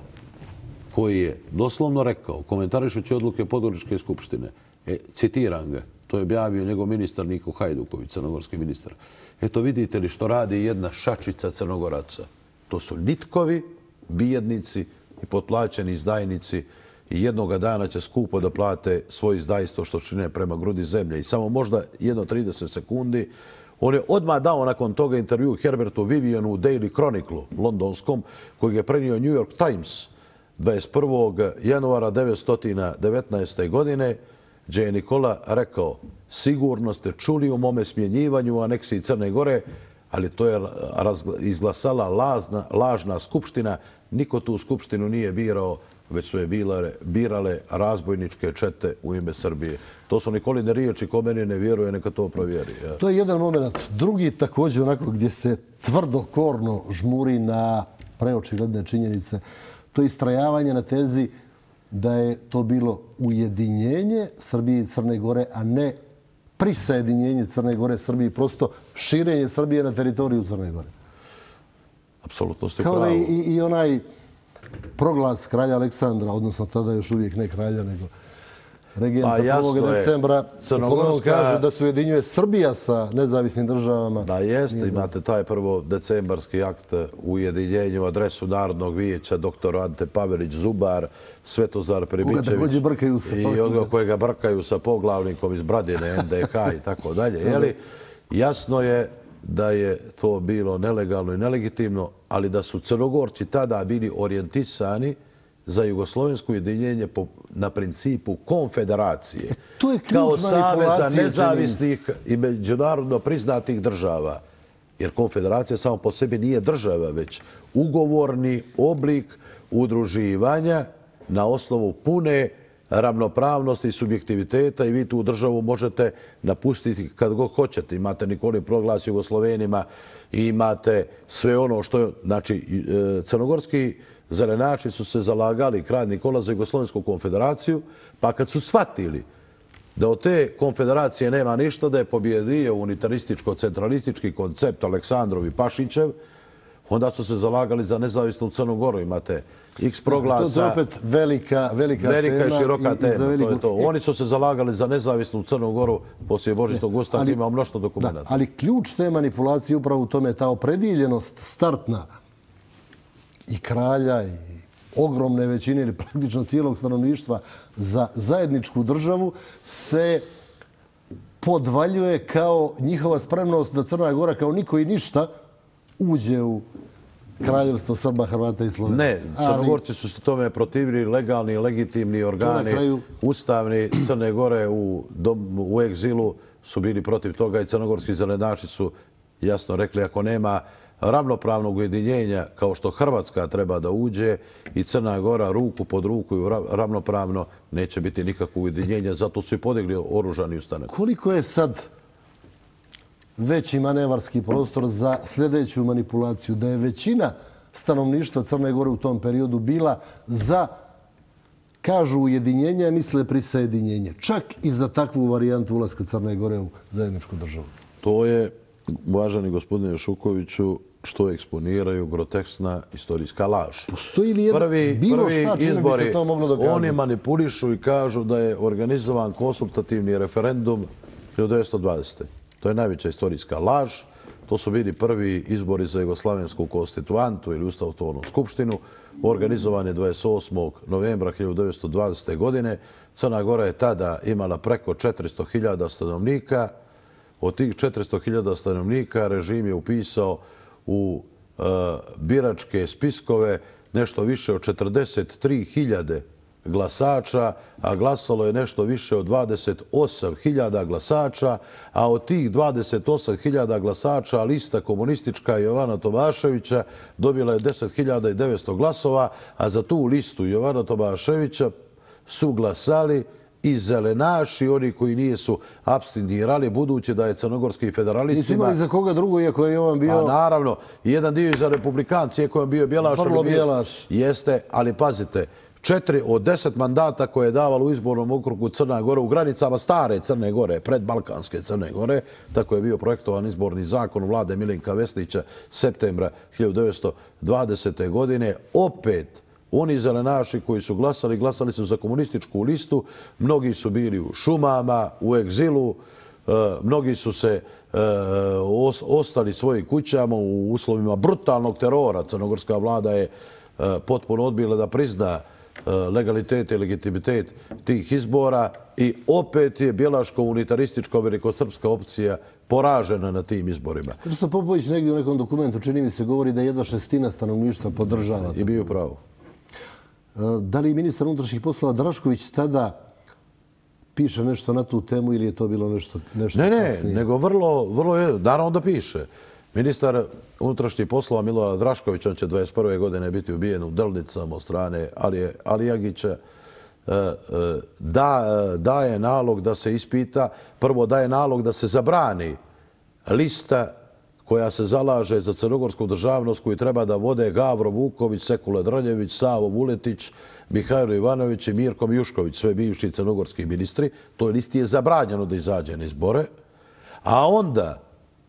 koji je doslovno rekao, komentarišući odluke Podgoričke skupštine, e, citiram ga, to je objavio njegov ministar Niko Hajduković, crnogorski ministar. Eto, vidite li što radi jedna šačica Crnogoraca? To su nitkovi, bijednici i potplaćeni izdajnici i jednoga dana će skupo da plate svoje izdajstvo što čine prema grudi zemlje. I samo možda jedno trideset sekundi. On je odmah dao nakon toga intervju Herbertu Vivianu u Daily Chronicle, londonskom, kojeg je prenio New York Times dvadeset prvog januara devetsto devetnaeste. godine, gdje je Nikola rekao: sigurno ste čuli o mome smjenjivanju u aneksiji Crne Gore, ali to je izglasala lažna, lažna skupština. Niko tu skupštinu nije birao, već su je bilare, birale razbojničke čete u ime Srbije. To su Nikoline riječi, ko meni ne vjeruje, neka to provjeri. Ja. To je jedan moment. Drugi također onako gdje se tvrdo, korno žmuri na preočigledne činjenice. To je istrajavanje na tezi da je to bilo ujedinjenje Srbije i Crne Gore, a ne prisajedinjenje Crne Gore Srbije, prosto širenje Srbije na teritoriju Crne Gore. Apsolutno ste pravo. Kao da i, i onaj proglas kralja Aleksandra, odnosno tada još uvijek ne kralja, nego regenta prvog decembra, u kaže da se ujedinjuje Srbija sa nezavisnim državama. Da, jeste. Imate taj prvo decembarski akt u ujedinjenju, adresu Narodnog vijeća, doktor Ante Pavelić Zubar, Svetozar Pribičević i od kojega brkaju sa poglavnikom iz Bradine, N D H i tako dalje. Jasno je da je to bilo nelegalno i nelegitimno, ali da su Crnogorci tada bili orijentisani za jugoslovensko ujedinjenje na principu konfederacije. To je kao saveza nezavisnih i međunarodno priznatih država. Jer konfederacija samo po sebi nije država, već ugovorni oblik udruživanja na osnovu pune ravnopravnosti i subjektiviteta i vi tu državu možete napustiti kad god hoćete. Imate Nikolin proglas Jugoslovenima i imate sve ono što je... Znači, crnogorski zelenači su se zalagali, kralj Nikola, za Jugoslovensku konfederaciju, pa kad su shvatili da od te konfederacije nema ništa, da je pobjedio unitarističko-centralistički koncept Aleksandrov i Pašićev, onda su se zalagali za nezavisnu Crnu Goru. Imate X proglasa. To je opet velika, velika, velika tema. i široka i, tema. I za veliku... to je to. Oni su se zalagali za nezavisnu Crnu Goru poslije Božićnog ustanka. Ima mnoštvo dokumenta. Ali ključ te manipulacije upravo u tome je ta opredjeljenost startna i kralja i ogromne većine ili praktično cijelog stanovništva za zajedničku državu se podvaljuje kao njihova spremnost da Crna Gora kao niko i ništa uđe u kraljevstvo Srba, Hrvata i Slovenaca. Ne, Crnogorci su se tome protivili, legalni, legitimni organi, kraju... ustavni Crne Gore u, dom, u egzilu su bili protiv toga i crnogorski zelenaši su jasno rekli ako nema ravnopravnog ujedinjenja kao što Hrvatska treba da uđe i Crna Gora ruku pod ruku i ravnopravno neće biti nikakvo ujedinjenja, zato su i podigli oružani ustanak. Koliko je sad veći manevarski prostor za sljedeću manipulaciju, da je većina stanovništva Crne Gore u tom periodu bila za, kažu, ujedinjenje, a misle prisajedinjenje. Čak i za takvu varijantu ulaska Crne Gore u zajedničku državu. To je, uvaženi gospodine Šukoviću, što eksponiraju groteskna istorijska laž. Postoji li jedan prvi, bilo prvi šta čime izbori, bi se to moglo dokazati? Oni manipulišu i kažu da je organizovan konsultativni referendum hiljadu devetsto dvadesete. To je najveća istorijska laž. To su bili prvi izbori za Jugoslavensku konstituantu ili Ustavotvornu skupštinu. Organizovan je dvadeset osmog novembra hiljadu devetsto dvadesete. godine. Crna Gora je tada imala preko četiristo hiljada stanovnika. Od tih četiristo hiljada stanovnika režim je upisao u e, biračke spiskove nešto više od četrdeset tri hiljade glasača, a glasalo je nešto više od dvadeset osam hiljada glasača, a od tih dvadeset osam hiljada glasača lista komunistička Jovana Tomaševića dobila je deset hiljada devetsto glasova, a za tu listu Jovana Tomaševića su glasali i zelenaši, oni koji nisu abstinirali, budući da je crnogorskim federalistima... Nisu imali za koga drugo, iako je Jovan bio... Pa naravno, jedan dio i za republikanci, iako je bio Bjelaš. Vrlo Bjelaš. Jeste, ali pazite, četiri od deset mandata koje je davalo u izbornom okrugu Crna Gora u granicama stare Crne Gore, predbalkanske Crne Gore, tako je bio projektovan izborni zakon vlade Milenka Veslića septembra hiljadu devetsto dvadesete. godine, opet oni zelenaši koji su glasali, glasali su za komunističku listu, mnogi su bili u šumama, u egzilu, mnogi su se ostali svojim kućama u uslovima brutalnog terora. Crnogorska vlada je potpuno odbila da prizna legalitet i legitimitet tih izbora i opet je bjelaško unitarističko velikosrpska opcija poražena na tim izborima. Krsto Popović negdje u nekom dokumentu, čini mi se, govori da jedna šestina stanovništva podržava. I bio pravo. Da li ministar unutrašnjih poslova Drašković tada piše nešto na tu temu ili je to bilo nešto kasnije? Ne, ne, nego vrlo, vrlo je, naravno da piše. Ministar unutrašnjih poslova Milorad Drašković, on će dvadeset prve godine biti ubijen u Delnicama od strane Alijagića, daje nalog da se ispita, prvo daje nalog da se zabrani lista koja se zalaže za crnogorsku državnost koju treba da vode Gavro Vuković, Sekule Drljević, Savo Vuletić, Mihajlo Ivanović i Mirko Mijušković, sve bivši crnogorski ministri. Toj listi je zabranjeno da izađe na izbore. A onda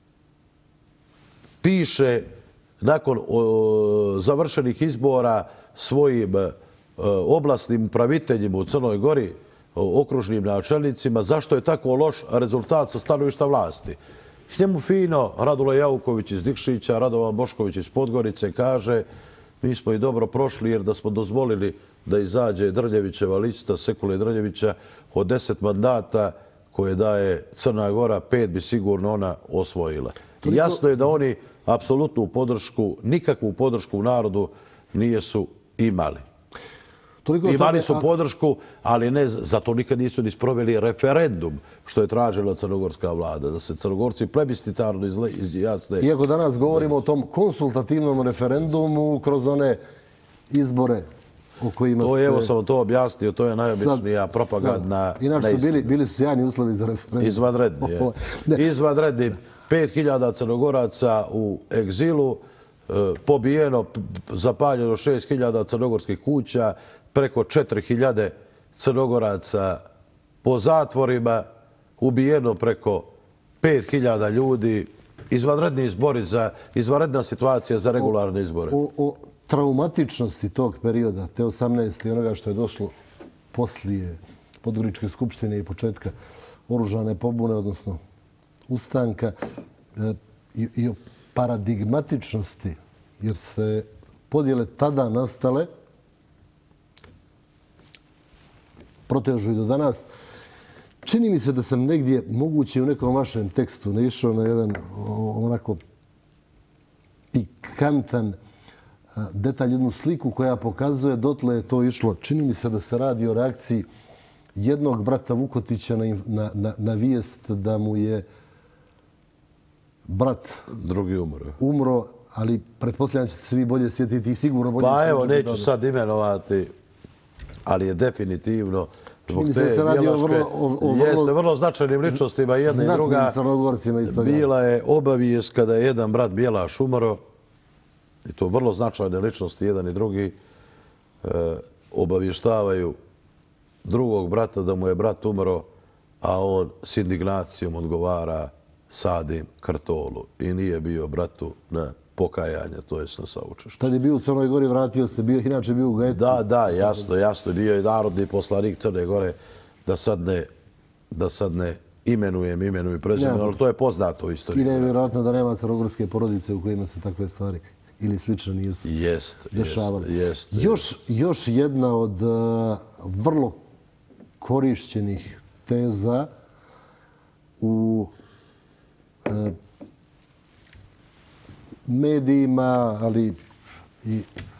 piše nakon završenih izbora svojim oblastnim upraviteljima u Crnoj Gori, okružnim načelnicima, zašto je tako loš rezultat sa stanovišta vlasti. Njemu fino Radula Jauković iz Nikšića, Radovan Bošković iz Podgorice kaže mi smo i dobro prošli jer da smo dozvolili da izađe Drljevićeva lista, Sekule Drljevića, od deset mandata koje daje Crna Gora, pet bi sigurno ona osvojila. Jasno je da oni apsolutnu podršku, nikakvu podršku u narodu nisu imali. Imali su podršku, ali ne, zato nikad nisu ni sproveli referendum, što je tražila crnogorska vlada, da se Crnogorci plebiscitarno izjasne. Iako danas govorimo o tom konsultativnom referendumu kroz one izbore o kojima ste... Evo sam to objasnio, to je najobičnija propagandna neistina. Inače, bili su sjajni uslovi za referendum. Izvanredni, je. Izvanredni. pet hiljada Crnogoraca u egzilu, pobijeno, zapaljeno šest hiljada crnogorskih kuća, preko četiri hiljade Crnogoraca po zatvorima, ubijeno preko pet hiljada ljudi, izvanredni izbori za, izvanredna situacija za regularne izbore. O, o traumatičnosti tog perioda, te osamnaeste i onoga što je došlo poslije Podgoričke skupštine i početka oružane pobune, odnosno ustanka, i, i o paradigmatičnosti, jer se podjele tada nastale protežu i do danas. Čini mi se da sam negdje, moguće u nekom vašem tekstu, naišao na jedan onako pikantan detalj, jednu sliku koja pokazuje dotle je to išlo. Čini mi se da se radi o reakciji jednog brata Vukotića na, na, na, na vijest da mu je brat drugi umro. Umro, ali pretpostavljam ćete se vi bolje sjetiti i sigurno bolje... Pa evo, neću sad imenovati, ali je definitivno zbog te bjelaške, jeste vrlo značajnim ličnostima jedna i druga. Bila je obavijest kada je jedan brat Bjelaš umro, i to vrlo značajne ličnosti, jedan i drugi, obavještavaju drugog brata da mu je brat umro, a on s indignacijom odgovara sadim kartolu i nije bio bratu na pokajanje, to je na saučešću. Tad je bio u Crnoj Gori, vratio se, bio, inače bio u Gajetu. Da, da, jasno, jasno. Bio je narodni poslanik Crne Gore, da sad ne, da sad ne imenujem imenu i prezime, ali to je poznato u istoriji. I nevjerojatno da nema crnogorske porodice u kojima se takve stvari ili slično nisu dešavale. Jest, jest, još, još jedna od uh, vrlo korišćenih teza u medijima, ali i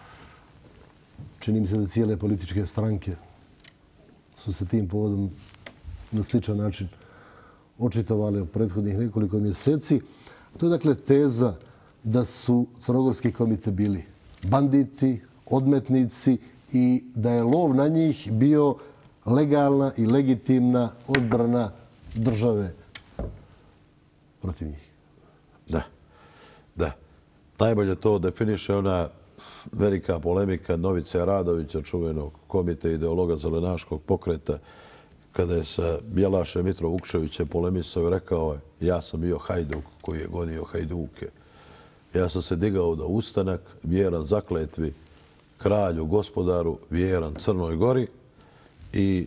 čini mi se da cijele političke stranke su se tim povodom na sličan način očitovali u prethodnih nekoliko mjeseci. To je dakle teza da su crnogorski komite bili banditi, odmetnici i da je lov na njih bio legalna i legitimna odbrana države protiv njih. Da, da. Najbolje to definiše ona velika polemika Novice Radovića, čuvenog komite ideologa zelenaškog pokreta, kada je sa Bjelašem Mitro Vukševićem polemisao i rekao je ja sam bio hajduk koji je gonio hajduke. Ja sam se digao da ustanak, vjeran zakletvi, kralju, gospodaru, vjeran Crnoj Gori i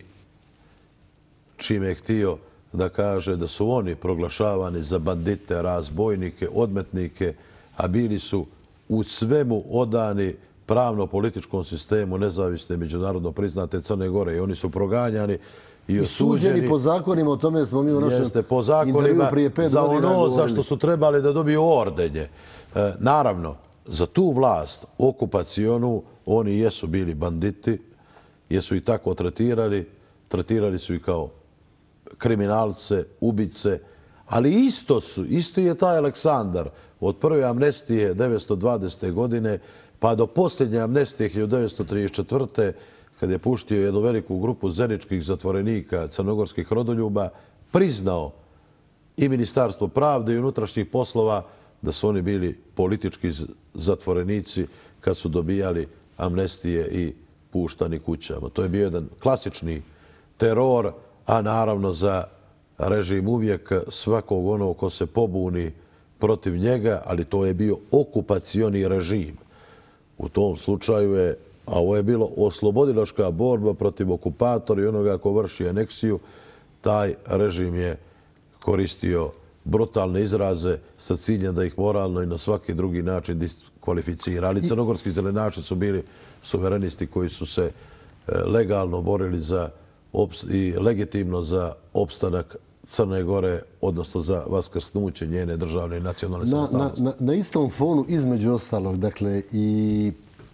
čime je htio da kaže da su oni proglašavani za bandite, razbojnike, odmetnike, a bili su u svemu odani pravno-političkom sistemu nezavisne međunarodno priznate Crne Gore i oni su proganjani i osuđeni. I suđeni po zakonima, o tome smo mi u našem jeste, po zakonima prije pet za godina ono govorili. za što su trebali da dobiju ordenje. E, naravno, za tu vlast, okupacionu, oni jesu bili banditi, jesu i tako tretirali, tretirali su i kao kriminalce, ubice, ali isto su, isto je taj Aleksandar od prve amnestije devetsto dvadesete. godine pa do posljednje amnestije hiljadu devetsto trideset četvrte. kad je puštio jednu veliku grupu zeničkih zatvorenika, crnogorskih rodoljuba, priznao i Ministarstvo pravde i unutrašnjih poslova da su oni bili politički zatvorenici kad su dobijali amnestije i puštani kućama. To je bio jedan klasični teror, a naravno za režim uvijek svakog onog ko se pobuni protiv njega, ali to je bio okupacioni režim. U tom slučaju je, a ovo je bilo oslobodilačka borba protiv okupatora i onoga ko vrši aneksiju, taj režim je koristio brutalne izraze sa ciljem da ih moralno i na svaki drugi način diskvalificira. Ali crnogorski zelenaši su bili suverenisti koji su se legalno borili za i legitimno za opstanak Crne Gore, odnosno za vaskrsnuće njene državne i nacionalne samostalnosti. Na, na, na istom fonu, između ostalog, dakle, i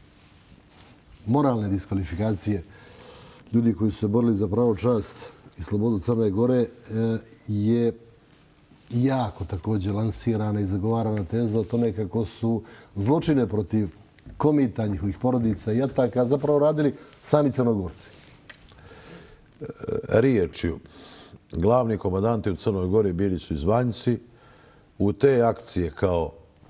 moralne diskvalifikacije ljudi koji su se borili za pravo, čast i slobodu Crne Gore je jako također lansirana i zagovarana teza o tome kako su zločine protiv komita, njihovih porodica i jataka zapravo radili sami Crnogorci. Riječju, glavni komandanti u Crnoj Gori bili su izvanjci. U te akcije kao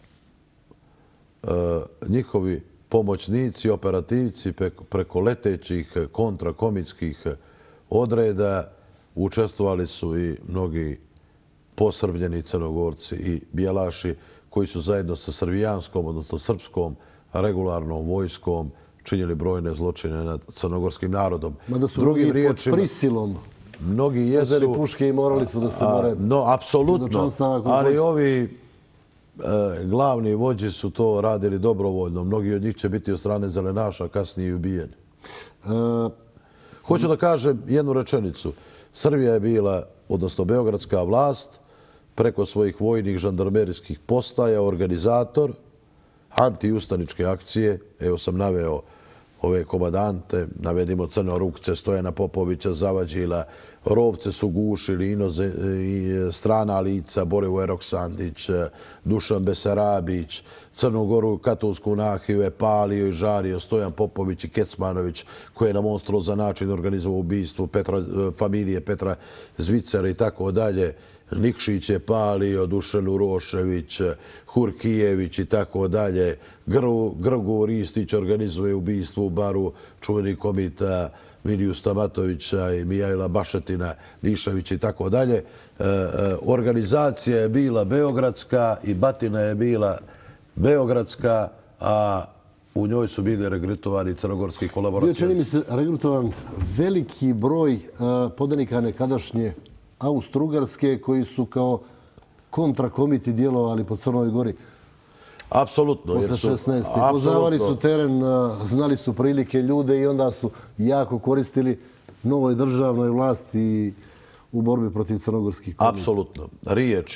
e, njihovi pomoćnici, operativci preko letećih kontrakomitskih odreda učestvovali su i mnogi posrbljeni Crnogorci i Bjelaši koji su zajedno sa srbijanskom, odnosno srpskom regularnom vojskom činili brojne zločine nad crnogorskim narodom. Mada su mnogi pod prisilom. Mnogi jesu. Uzeli puške i morali su da se bore. No, apsolutno. Ali ovi e, glavni vođi su to radili dobrovoljno. Mnogi od njih će biti od strane zelenaša kasnije i ubijeni. E, Hoću da kažem jednu rečenicu. Srbija je bila, odnosno beogradska vlast, preko svojih vojnih žandarmerijskih postaja, organizator antiustaničke akcije. Evo sam naveo ove komadante, navedimo Crnorukce, Stojana Popovića, Zavađila, Rovce su gušili, inoze, i strana lica, Borivo Eroksandić, Dušan Besarabić, Crnogoru Katolsku nahiju je palio i žario Stojan Popović i Kecmanović, koji je na monstruozan način organizovao ubistvo Petra, familije Petra Zvicera i tako dalje. Nikšić je palio, Dušan Urošević, Hurkijević i tako dalje. Grgo Ristić organizuje ubistvo u baru čuveni komita Miliju Stamatovića i Mijajla Bašetina, Nišević i tako dalje. Organizacija je bila beogradska i batina je bila beogradska, a u njoj su bili regrutovani crnogorski kolaboracijski. Bio čini mi se regrutovan veliki broj podanika nekadašnje Austro-Ugarske koji su kao kontrakomiti djelovali po Crnoj Gori. Apsolutno. Posle šesnaeste. Poznavali su teren, znali su prilike ljude i onda su jako koristili novoj državnoj vlasti u borbi protiv crnogorskih komita. Apsolutno. Riječju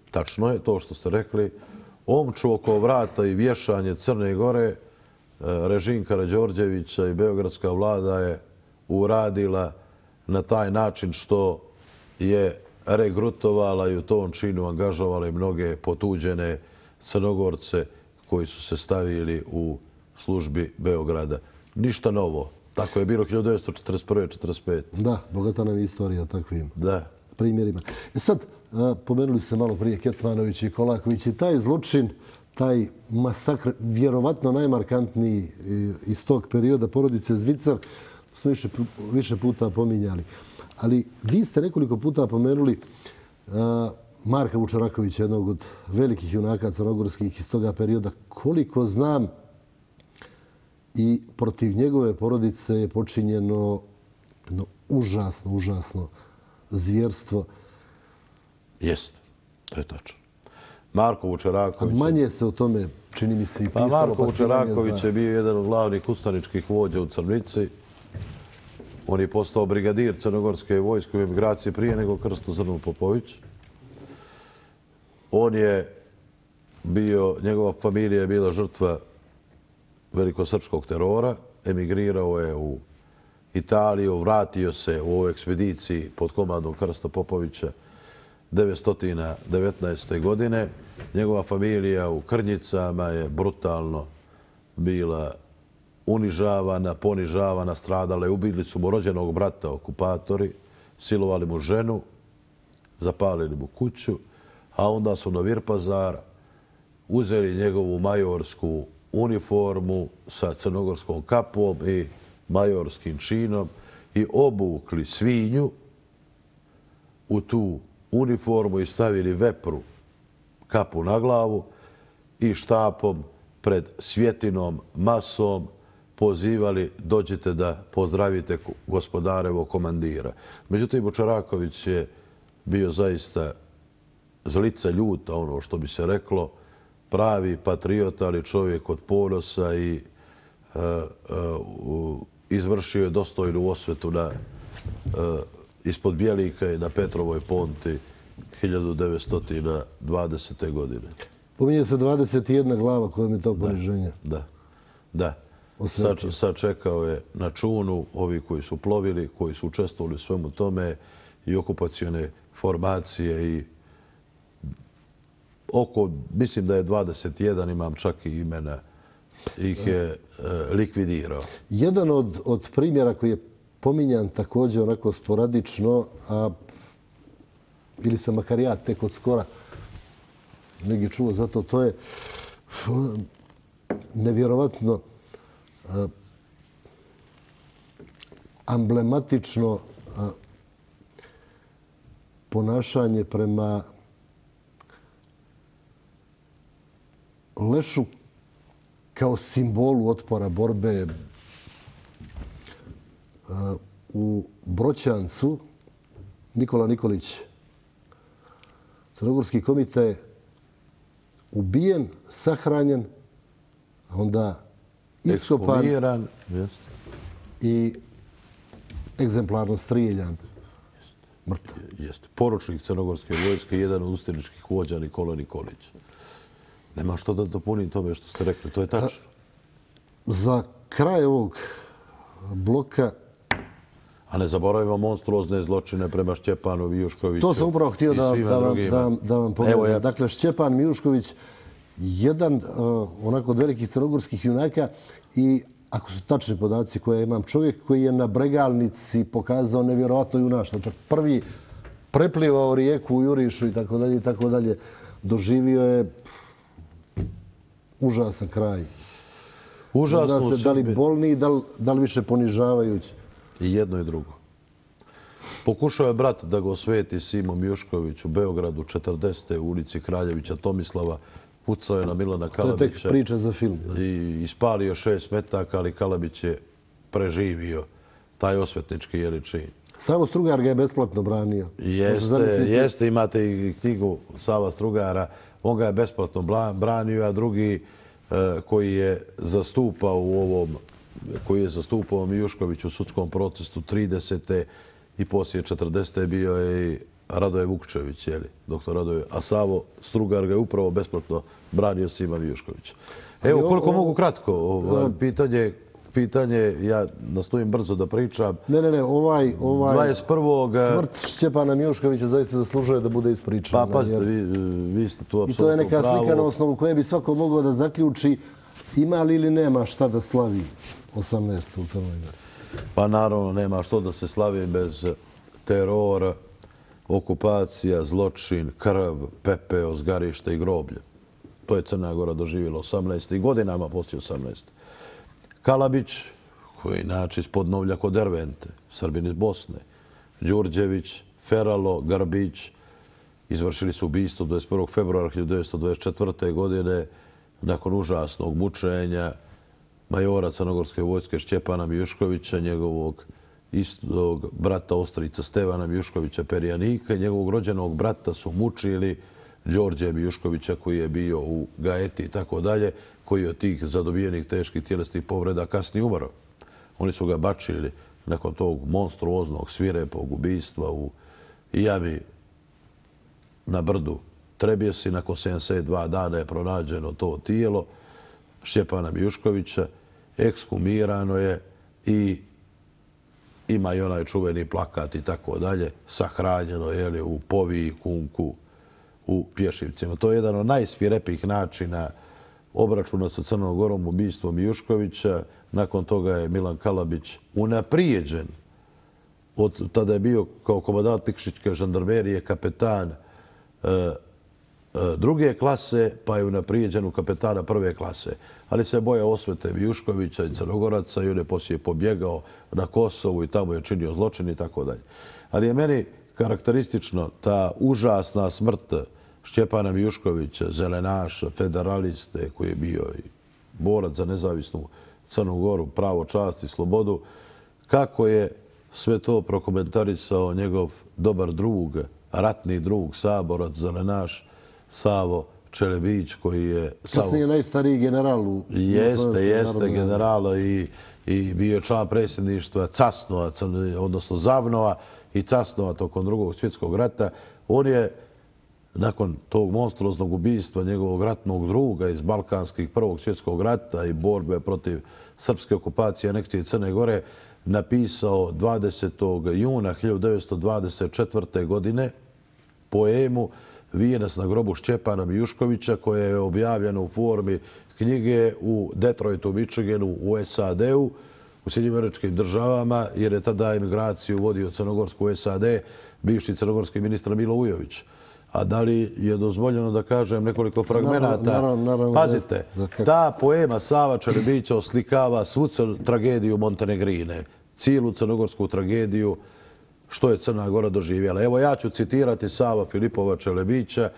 tačno je to što ste rekli, omču oko vrata i vješanje Crne Gore, režim Karađorđevića i beogradska vlada je uradila na taj način što je regrutovala i u tom činu angažovala i mnoge potuđene Crnogorce koji su se stavili u službi Beograda. Ništa novo. Tako je bilo hiljadu devetsto četrdeset prve četrdeset pete. Da, bogata nam je istorija takvim Da. primjerima. E sad, pomenuli ste malo prije Kecmanović i Kolaković i taj zločin, taj masakr, vjerovatno najmarkantniji iz tog perioda porodice Zvicer, smo više, više puta pominjali. Ali vi ste nekoliko puta pomenuli uh, Marka Vučerakovića, jednog od velikih junaka crnogorskih iz toga perioda. Koliko znam, i protiv njegove porodice je počinjeno jedno užasno, užasno zvjerstvo. Jeste, to je tačno. Marko Vučeraković... A manje se o tome, čini mi se, i pisalo. Pa Marko Vučeraković je bio jedan od glavnih ustaničkih vođa u Crnici. On je postao brigadir crnogorske vojske u emigraciji prije nego Krsto Zrno Popović. On je bio, njegova familija je bila žrtva velikosrpskog terora. Emigrirao je u Italiju, vratio se u ovoj ekspediciji pod komandom Krsta Popovića devetsto devetnaeste. godine. Njegova familija u Krnjicama je brutalno bila unižavana, ponižavana, stradala je. Ubili su mu rođenog brata okupatori, silovali mu ženu, zapalili mu kuću, a onda su na Virpazar uzeli njegovu majorsku uniformu sa crnogorskom kapom i majorskim činom i obukli svinju u tu uniformu i stavili vepru kapu na glavu i štapom pred svjetinom masom pozivali dođite da pozdravite gospodarevo komandira. Međutim, Vučeraković je bio zaista zlica ljuta, ono što bi se reklo, pravi patriot, ali čovjek od ponosa i uh, uh, izvršio je dostojnu osvetu na, uh, ispod Bjelika i na Petrovoj Ponti hiljadu devetsto dvadesete. godine. Pominje se dvadeset jedna glava kojom je to poniženje. Da, da. Sad, sad čekao je na čunu ovi koji su plovili, koji su učestvovali u svemu tome i okupacione formacije i oko, mislim da je dvadeset jedan, imam čak i imena, ih je e, likvidirao. Jedan od, od primjera koji je pominjan također onako sporadično, a ili sam makar ja tek od skora neki čuo zato, to je nevjerovatno a, amblematično a, ponašanje prema Lešu kao simbolu otpora borbe u Broćancu. Nikola Nikolić, crnogorski komite, ubijen, sahranjen, a onda iskopan i egzemplarno strijeljan. Mrtav. Jeste. Poručnik crnogorske vojske, jedan od ustaničkih vođa Nikola Nikolić. Nema što da dopunim tome što ste rekli, to je tačno. Za kraj ovog bloka... A ne zaboravimo monstruozne zločine prema Šćepanu Mijuškoviću. To sam upravo htio da, da vam, da, da vam pogledam. Ja... Dakle, Šćepan Mijušković, jedan uh, onako od velikih crnogorskih junaka i, ako su tačni podaci koje imam, čovjek koji je na Bregalnici pokazao nevjerovatno junaštvo. Čak prvi preplivao rijeku u jurišu i tako dalje i tako dalje. Doživio je užasan kraj. Užasno zna se da li bolni, da li, da li više ponižavajući. I jedno i drugo. Pokušao je brat da ga osveti Simo Mijušković u Beogradu četrdesete u ulici Kraljevića Tomislava. Pucao je na Milana Kalabića. To je tek priča za film. Da. I ispalio šest metaka, ali Kalabić je preživio taj osvetnički jeličin. Savo Strugar ga je besplatno branio. Jeste, jeste, imate i knjigu Sava Strugara. On ga je besplatno branio, a drugi koji je zastupao u ovom, koji je zastupao Mijušković u sudskom procesu tridesete i poslije četrdesete bio je i Radoje Vukčević, jeli, doktor Radoje, a Savo Strugar ga je upravo besplatno branio Sima Mijuškovića. Evo, koliko mogu kratko, pitanje, pitanje, ja nastojim brzo da pričam. Ne, ne, ne, ovaj, ovaj dvadeset prvog smrt Šćepana Mijuškovića zaista zaslužuje da bude ispričana. Pa, pazite, vi, vi ste tu apsolutno pravo. I to je neka slika na osnovu koje bi svako mogao da zaključi ima li ili nema šta da slavi osamnaeste u Crnoj Gori. Pa naravno, nema što da se slavi bez terora, okupacija, zločin, krv, pepeo, zgarište i groblje. To je Crna Gora doživjela osamnaeste i godinama poslije osamnaeste. Kalabić, koji je inače iz Podnovlja kod Dervente, Srbin iz Bosne, Đurđević, Feralo, Grbić, izvršili su ubistvo dvadeset prvog februara hiljadu devetsto dvadeset četvrte. godine nakon užasnog mučenja majora crnogorske vojske Šćepana Mijuškovića, njegovog istog brata ostrica Stevana Mijuškovića Perjanika i njegovog rođenog brata su mučili Đorđe Mijuškovića koji je bio u Gaeti i tako dalje, koji je od tih zadobijenih teških tjelesnih povreda kasnije umro. Oni su ga bačili nakon tog monstruoznog svirepog ubistva u jami na brdu Trebjesi. Nakon sedamdeset dva dana je pronađeno to tijelo Šćepana Mijuškovića, ekshumirano je i ima i onaj čuveni plakat i tako dalje, sahranjeno je u Poviji, Kunku, u Pješivcima. To je jedan od najsvirepih načina obračuna sa Crnom Gorom, ubistvom Mijuškovića. Nakon toga je Milan Kalabić unaprijeđen. Od tada je bio kao komandant Nikšićke žandarmerije kapetan e, druge klase, pa je unaprijeđen u kapetana prve klase. Ali se boja osvete Mijuškovića i Crnogoraca i on je poslije pobjegao na Kosovu i tamo je činio zločin i tako dalje. Ali je meni karakteristično ta užasna smrt Šćepana Mijuškovića, zelenaša, federaliste, koji je bio i borac za nezavisnu Crnu Goru, pravo, čast i slobodu, kako je sve to prokomentarisao njegov dobar drug, ratni drug, saborac, zelenaš, Savo Čelebić, koji je... Kasnije najstariji general u... Jeste, jeste general i, i bio je član predsjedništva Casnova, odnosno Zavnova i Casnova tokom drugog svjetskog rata. On je nakon tog monstruoznog ubistva njegovog ratnog druga iz balkanskih prvog svjetskog rata i borbe protiv srpske okupacije i anekcije Crne Gore napisao dvadesetog juna hiljadu devetsto dvadeset četvrte. godine poemu Vijenac na grobu Šćepana Mijuškovića, koja je objavljena u formi knjige u Detroitu, Michiganu, u S A D-u, u Sjedinjenim Američkim Državama, jer je tada emigraciju vodio crnogorsku S A D bivši crnogorski ministar Milo Vujović. A da li je dozvoljeno da kažem nekoliko fragmenata? Pazite, ta poema Sava Čelebića oslikava svu tragediju Montenegrine, cijelu crnogorsku tragediju, što je Crna Gora doživjela. Evo, ja ću citirati Sava Filipova Čelebića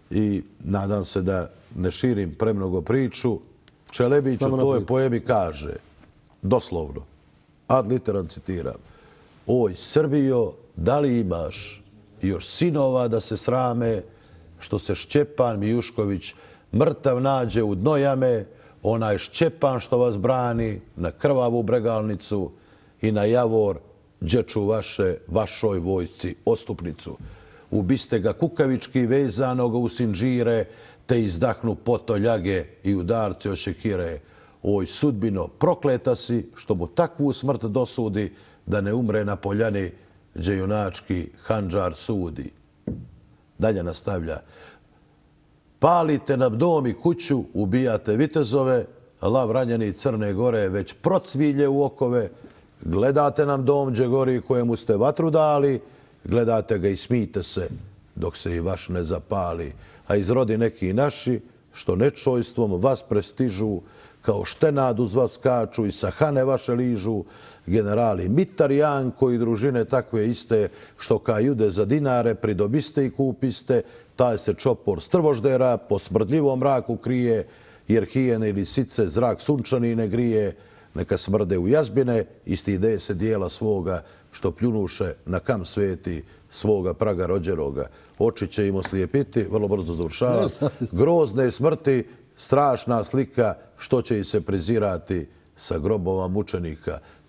i nadam se da ne širim premnogo priču. Čelebić u toj poemi kaže, doslovno, ad literam citiram, oj, Srbijo, da li imaš još sinova da se srame, što se Šćepan Mijušković mrtav nađe u dno jame, onaj Šćepan što vas brani na krvavu bregalnicu i na javor đeču vaše, vašoj vojsci ostupnicu. Ubiste ga kukavički vezanoga u sinđire, te izdahnu potoljage i udarce ošekire. Oj, sudbino, prokleta si, što mu takvu smrt dosudi, da ne umre na poljani, gdje junački handžar sudi. Dalje nastavlja. Palite nam dom i kuću, ubijate vitezove, lav ranjeni Crne Gore već procvilje u okove, gledate nam dom gdje gori kojemu ste vatru dali, gledate ga i smijte se dok se i vaš ne zapali. A izrodi neki naši što nečojstvom vas prestižu, kao štenad uz vas skaču i sahane vaše ližu, generali Mitar, Janko i družine takve iste, što ka jude za dinare pridobiste i kupiste, taj se čopor strvoždera po smrdljivom mraku krije, jer hijene ili sice zrak sunčani ne grije, neka smrde u jazbine i stide se dijela svoga, što pljunuše na kam sveti svoga praga rođenoga. Oči će im oslijepiti, vrlo brzo završava, grozne smrti, strašna slika, što će ih se prizirati sa grobova mučenika.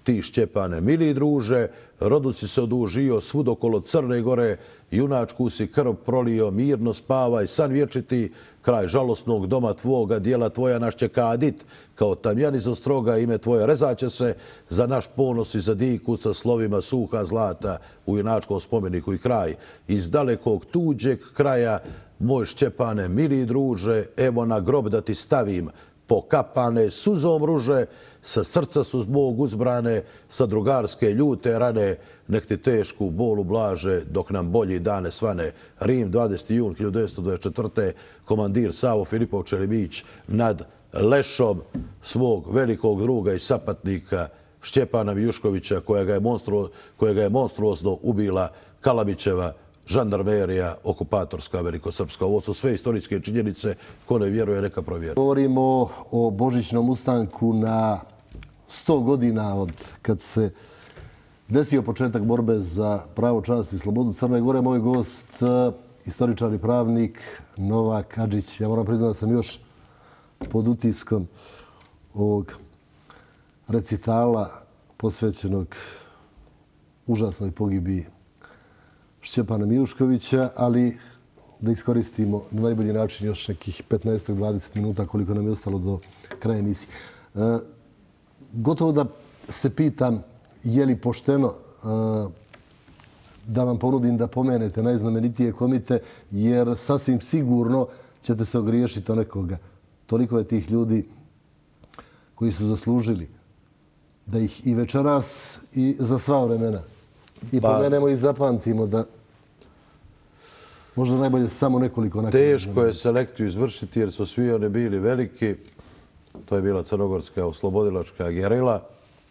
ti Šćepane mili druže, rodu si se odužio svud okolo Crne Gore, junačku si krv prolio, mirno spavaj, san vječiti, kraj žalosnog doma tvoga, dijela tvoja naš će kadit, kao tamjan iz ostroga ime tvoje rezaće se, za naš ponos i za diku sa slovima suha zlata u junačkom spomeniku i kraj. Iz dalekog tuđeg kraja, moj Šćepane mili druže, evo na grob da ti stavim, pokapane suzom ruže, sa srca su mog uzbrane, sa drugarske ljute rane, nek ti tešku bolu blaže, dok nam bolji dane svane. Rim, dvadeseti jun hiljadu devetsto dvadeset četvrte. Komandir Savo Filipov Čelimić nad lešom svog velikog druga i sapatnika Šćepana Mijuškovića, kojega je monstruozno ubila Kalabićeva žandarmerija okupatorska velikosrpska. Ovo su sve istorijske činjenice. Ko ne vjeruje, neka provjeri. Govorimo o božićnom ustanku na sto godina od kad se desio početak borbe za pravo, čast i slobodu Crne Gore. Moj gost, istoričar i pravnik Novak Adžić. Ja moram priznati da sam još pod utiskom ovog recitala posvećenog užasnoj pogibiji Šćepana Mijuškovića, ali da iskoristimo na najbolji način još nekih petnaest do dvadeset minuta koliko nam je ostalo do kraja emisije. E, gotovo da se pitam je li pošteno e, da vam ponudim da pomenete najznamenitije komite, jer sasvim sigurno ćete se ogriješiti o nekoga. Toliko je tih ljudi koji su zaslužili da ih i večeras i za sva vremena i pomenemo i zapamtimo, da možda najbolje samo nekoliko. Teško je selekciju izvršiti jer su svi oni bili veliki. To je bila crnogorska oslobodilačka gerila.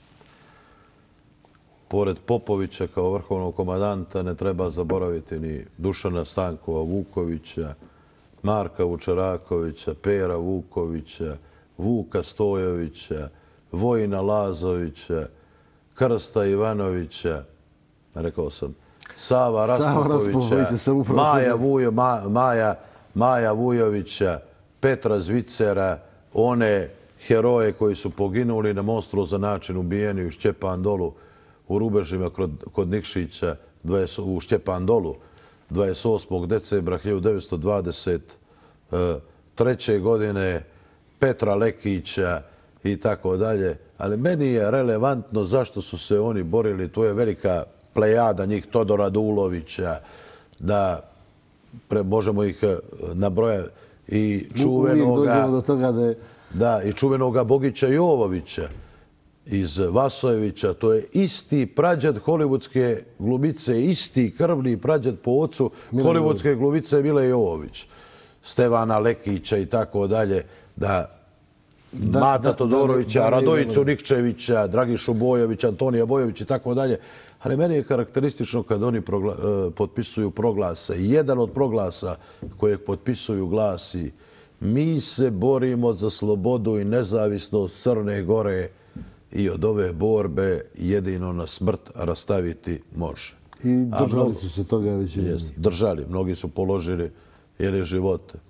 Pored Popovića kao vrhovnog komandanta ne treba zaboraviti ni Dušana Stankova Vukovića, Marka Vučerakovića, Pera Vukovića, Vuka Stojovića, Vojina Lazovića, Krsta Ivanovića, rekao sam, Sava Raspupovića, Maja, Vujo, Maja, Maja Vujovića, Petra Zvicera, one heroje koji su poginuli na monstruozan način ubijeni u Šćepan dolu u Rubežima kod Nikšića u Šćepan dolu dvadeset osmog decembra hiljadu devetsto dvadeset treće. godine, Petra Lekića i tako dalje. Ali meni je relevantno zašto su se oni borili. To je velika plejada njih, Todora Dulovića, da možemo ih nabrojati, i čuvenoga, da, i čuvenoga Bogića Jovovića iz Vasojevića. To je isti prađad hollywoodske glumice, isti krvni prađad po ocu hollywoodske glumice Mile Jovović, Stevana Lekića i tako dalje, da Mata Todorovića, Radojicu Nikčevića, Dragišu Bojovića, Antonija Bojović i tako dalje. Ali meni je karakteristično kad oni potpisuju proglase. Jedan od proglasa kojeg potpisuju glasi: mi se borimo za slobodu i nezavisnost Crne Gore i od ove borbe jedino na smrt rastaviti može. I držali su se toga već. Držali. Mnogi su položili jele živote.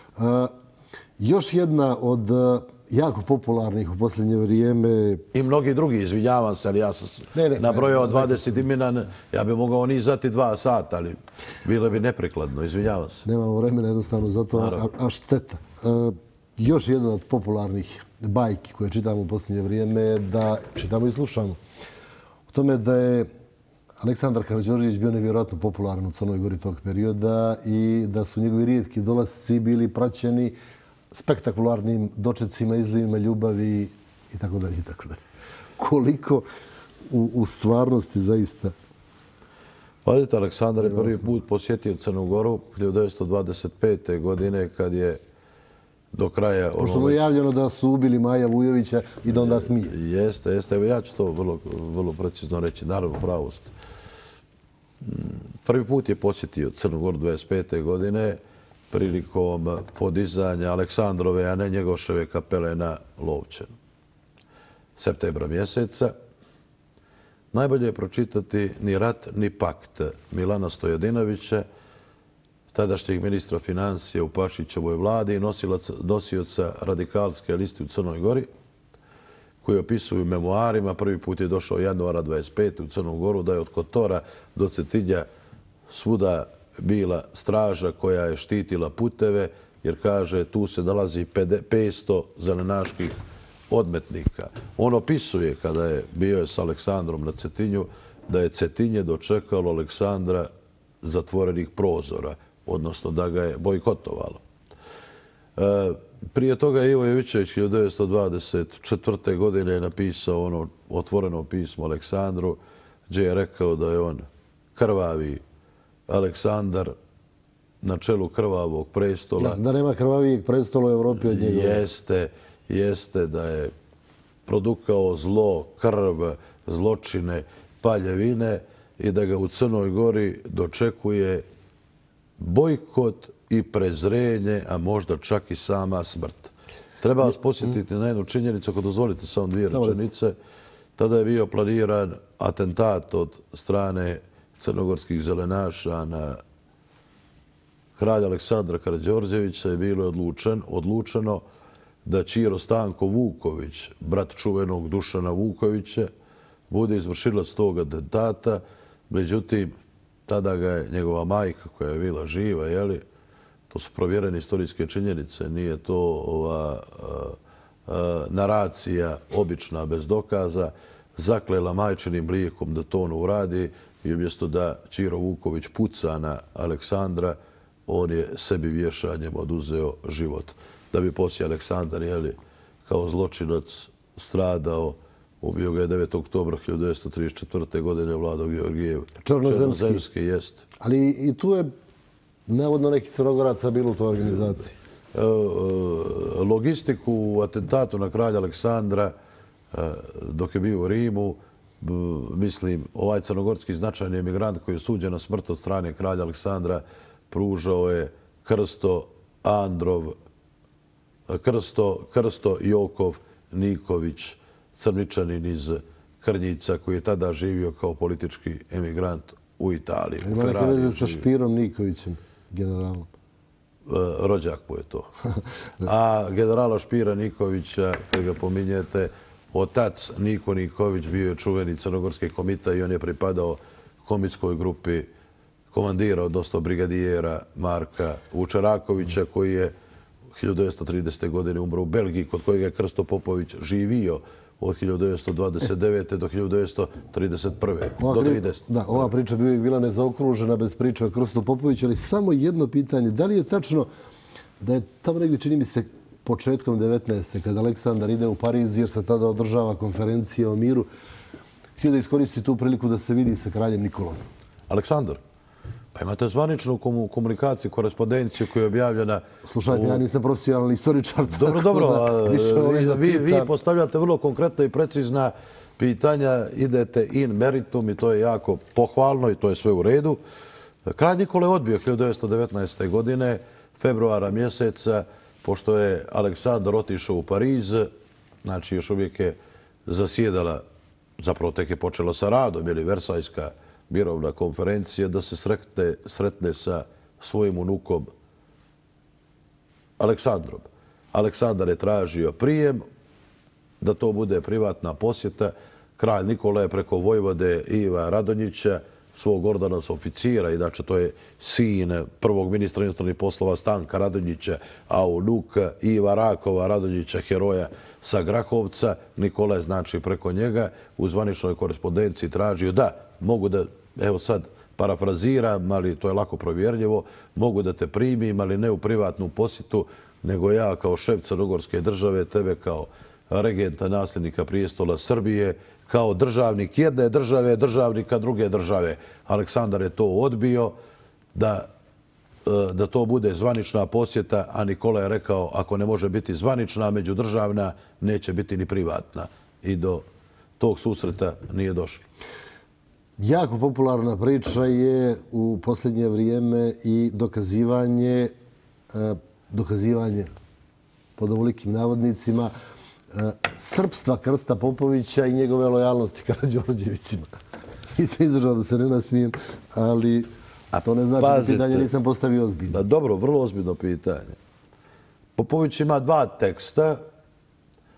Još jedna od jako popularnih u posljednje vrijeme. I mnogi drugi, izvinjavam se, ali ja sam nabrojao dvadeset imena, ja bi mogao nizati dva sata, ali bilo bi neprikladno, izvinjavam se. Nemamo vremena jednostavno za to, a šteta. Još jedna od popularnih bajki koje čitamo u posljednje vrijeme, da čitamo i slušamo. U tome da je Aleksandar Karađorđević bio nevjerojatno popularan u Crnoj Gori tog perioda i da su njegovi rijetki dolasci bili praćeni spektakularnim dočecima, izlivima ljubavi i tako dalje i tako dalje. Koliko u stvarnosti zaista. Pazite, Aleksandar je prvi put posjetio Crnu Goru hiljadu devetsto dvadeset pete. godine kad je do kraja... Pošto mu je javljeno da su ubili Maja Vujovića i da onda smije. Jeste, jeste. Evo ja ću to vrlo precizno reći. Naravno, pravo ste. Prvi put je posjetio Crnu Goru dvadeset pete. godine prilikom podizanja Aleksandrove, a ne Njegoševe kapele na Lovćenu. Septembra mjeseca. Najbolje je pročitati Ni rat, ni pakt Milana Stojadinovića, tadašnjeg ministra financija u Pašićevoj vladi i nosioca radikalske liste u Crnoj Gori, koji opisuju memoarima. Prvi put je došao januara dvadeset pete u Crnu Goru, da je od Kotora do Cetinja svuda bila straža koja je štitila puteve, jer kaže tu se nalazi petsto zelenaških odmetnika. On opisuje kada je bio s Aleksandrom na Cetinju da je Cetinje dočekalo Aleksandra zatvorenih prozora, odnosno da ga je bojkotovalo. Prije toga Ivo Jovićević hiljadu devetsto dvadeset četvrte. godine je napisao ono otvoreno pismo Aleksandru, gdje je rekao da je on krvavi Aleksandar na čelu krvavog prestola. Da, da nema krvavijeg prestola u Evropi od njega. Jeste, jeste da je produkao zlo, krv, zločine, paljevine i da ga u Crnoj Gori dočekuje bojkot i prezrenje, a možda čak i sama smrt. Treba vas posjetiti na jednu činjenicu, ako dozvolite samo dvije rečenice. Tada je bio planiran atentat od strane crnogorskih zelenaša na kralja Aleksandra Karađorđevića i bilo je odlučeno da Ćiro Stanko Vuković, brat čuvenog Dušana Vukovića, bude izvršilac tog atentata. Međutim, tada ga je njegova majka, koja je bila živa, jeli, to su provjerene istorijske činjenice, nije to ova naracija obična bez dokaza, zaklela majčinim mlijekom da to ne uradi i umjesto da Ćiro Vuković puca na Aleksandra, on je sebi vješanjem oduzeo život. Da bi poslije Aleksandar, jeli, kao zločinac stradao, ubio ga je devetog oktobra hiljadu devetsto trideset četvrte. godine Vlado Georgijev. Črnozemski. Jest. Ali i tu je navodno neki Crnogoraca bilo u toj organizaciji. Logistiku u atentatu na kralja Aleksandra dok je bio u Rimu, mislim, ovaj crnogorski značajni emigrant koji je suđen na smrt od strane kralja Aleksandra pružao je Krsto Androv, Krsto, Krsto Jokov Niković, Crničanin iz Krnjica, koji je tada živio kao politički emigrant u Italiji. Ima neke veze sa Špirom Nikovićem, generalom? Rođak mu je to. A generala Špira Nikovića, kad ga pominjete, otac Niko Niković bio je čuveni crnogorski komita i on je pripadao komitskoj grupi komandira, odnosno brigadijera Marka Vučerakovića, koji je hiljadu devetsto tridesete. godine umro u Belgiji, kod kojeg je Krsto Popović živio od hiljadu devetsto dvadeset devete. do hiljadu devetsto trideset prve. do tridesete. Da, ova priča bi uvijek bila nezaokružena bez priče o Krstu Popoviću, ali samo jedno pitanje. Da li je tačno da je tamo negdje, čini mi se, početkom devetnaeste. kada Aleksandar ide u Pariz, jer se tada održava konferencija o miru, htio da iskoristi tu priliku da se vidi sa kraljem Nikolom? Aleksandar? Pa imate zvaničnu komunikaciju, korespondenciju koja je objavljena... Slušajte, ja nisam profesionalni istoričar. Dobro, dobro. Vi postavljate vrlo konkretna i precizna pitanja, idete in meritum i to je jako pohvalno i to je sve u redu. Kralj Nikola je odbio hiljadu devetsto devetnaeste. godine, februara mjeseca, pošto je Aleksandar otišao u Pariz, znači još uvijek je zasjedala, zapravo tek je počela sa radom, ili Versajska mirovna konferencija, da se sretne, sretne sa svojim unukom Aleksandrom. Aleksandar je tražio prijem, da to bude privatna posjeta. Kralj Nikola je preko vojvode Iva Radonjića, svog ordinas oficira, inače to je sin prvog ministra inostranih poslova Stanka Radonjića, a unuk Iva Rakova Radonjića, heroja sa Grahovca. Nikola je, znači, preko njega u zvaničnoj korespondenciji tražio da mogu da, evo sad parafraziram, ali to je lako provjerljivo, mogu da te primim, ali ne u privatnu posjetu, nego ja kao šef crnogorske države, tebe kao regenta, nasljednika prijestola Srbije, kao državnik jedne države, državnika druge države. Aleksandar je to odbio da, da to bude zvanična posjeta, a Nikola je rekao ako ne može biti zvanična, međudržavna, neće biti ni privatna. I do tog susreta nije došlo. Jako popularna priča je u posljednje vrijeme i dokazivanje, dokazivanje pod ovolikim navodnicima, srpstva Krsta Popovića i njegove lojalnosti Karađorđevićima. Nisam izdržao da se ne nasmijem, ali to ne znači da pitanje nisam postavio ozbiljno. Dobro, vrlo ozbiljno pitanje. Popović ima dva teksta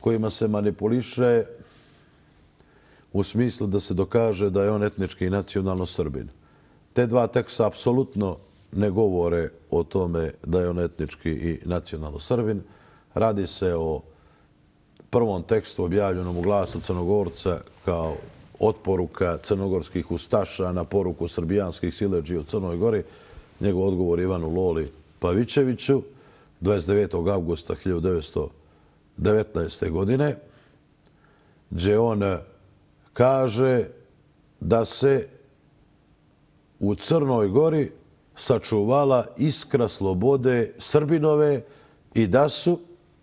kojima se manipuliše u smislu da se dokaže da je on etnički i nacionalno Srbin. Te dva teksta apsolutno ne govore o tome da je on etnički i nacionalno Srbin. Radi se o prvom tekstu objavljenom u Glasu Crnogorca kao otporuka crnogorskih ustaša na poruku srbijanskih siledžija u Crnoj Gori. Njegov odgovor Ivanu Loli Pavićeviću dvadeset devetog avgusta hiljadu devetsto devetnaeste. godine, gdje on kaže da se u Crnoj Gori sačuvala iskra slobode Srbinove i da su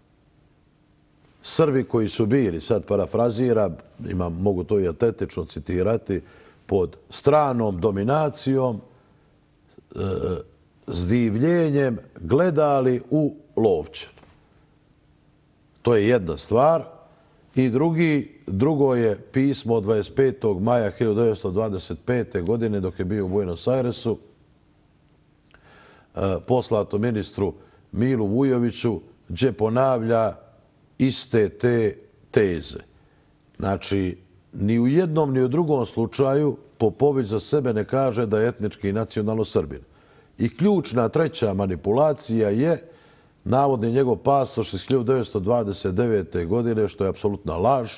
Srbi koji su bili, sad parafrazira, imam, mogu to i atetično citirati, pod stranom dominacijom, e, s divljenjem gledali u Lovćan. To je jedna stvar. I drugi, drugo je pismo od dvadeset petog maja hiljadu devetsto dvadeset pete. godine dok je bio u Buenos Airesu, e, poslato ministru Milu Vujoviću, gdje ponavlja iste te teze. Znači, ni u jednom ni u drugom slučaju Popović za sebe ne kaže da je etnički i nacionalno Srbin. I ključna treća manipulacija je navodni njegov pasoš iz hiljadu devetsto dvadeset devete. godine, što je apsolutna laž,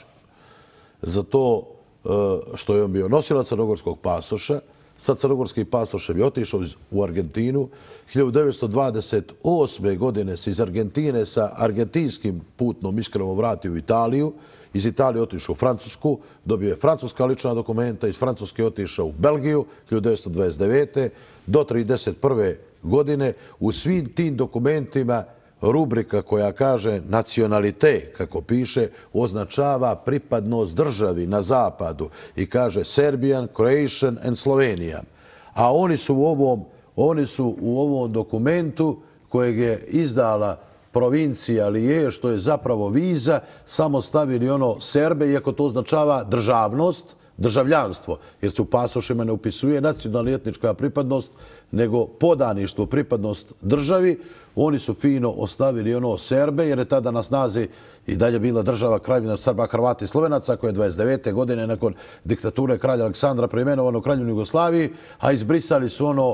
za to što je on bio nosilac crnogorskog pasoša. Sa crnogorskim pasošem je otišao u Argentinu. hiljadu devetsto dvadeset osme. godine se iz Argentine sa argentinskim putnom iskreno vratio u Italiju. Iz Italije otišao u Francusku, dobio je francuska lična dokumenta, iz Francuske otišao u Belgiju hiljadu devetsto dvadeset devete. do trideset prve. godine. U svim tim dokumentima rubrika koja kaže nacionalite, kako piše, označava pripadnost državi na zapadu i kaže Serbian, Croatian and Slovenian. A oni su u ovom, oni su u ovom dokumentu kojeg je izdala provincija Lije, što je zapravo viza, samo stavili ono Serbe, iako to označava državnost, državljanstvo, jer se u pasošima ne upisuje nacionalna i etnička pripadnost, nego podaništvo, pripadnost državi. Oni su fino ostavili ono Serbe, jer je tada na snazi i dalje bila država Kraljevina Srba, Hrvata i Slovenaca, koja je dvadeset devete. godine nakon diktature kralja Aleksandra preimenovano u Kraljevinu Jugoslaviji, a izbrisali su ono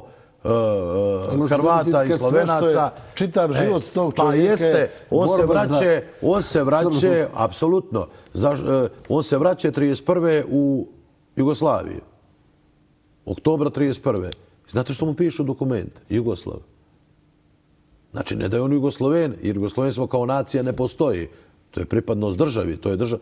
Uh, Hrvata i Slovenaca. Čitav život tog čovjeka. Pa jeste, on se vraća, on se vraća, apsolutno, on se vraća trideset prve u Jugoslaviju. Oktobra trideset prve. Znate što mu pišu dokument? Jugoslav. Znači, ne da je on Jugosloven, jer Jugoslovenstvo kao nacija ne postoji. To je pripadnost državi, to je država.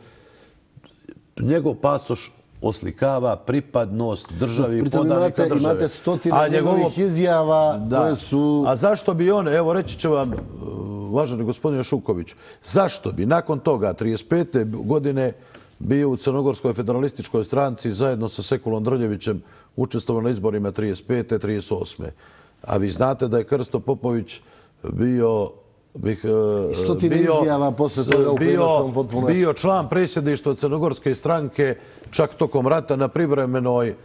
Njegov pasoš oslikava pripadnost državi i podanika države. Imate stotine njegovih izjava koje su... A zašto bi on, evo reći ću vam, uvaženi gospodine Šuković, zašto bi nakon toga trideset pete. godine bio u Crnogorskoj federalističkoj stranci zajedno sa Sekulom Drljevićem učestvovao na izborima trideset pete. trideset osme. A vi znate da je Krsto Popović bio... Bih, bio, izjava posle toga u bio, potpuno... bio član predsjedništva Crnogorske stranke čak tokom rata na privremenoj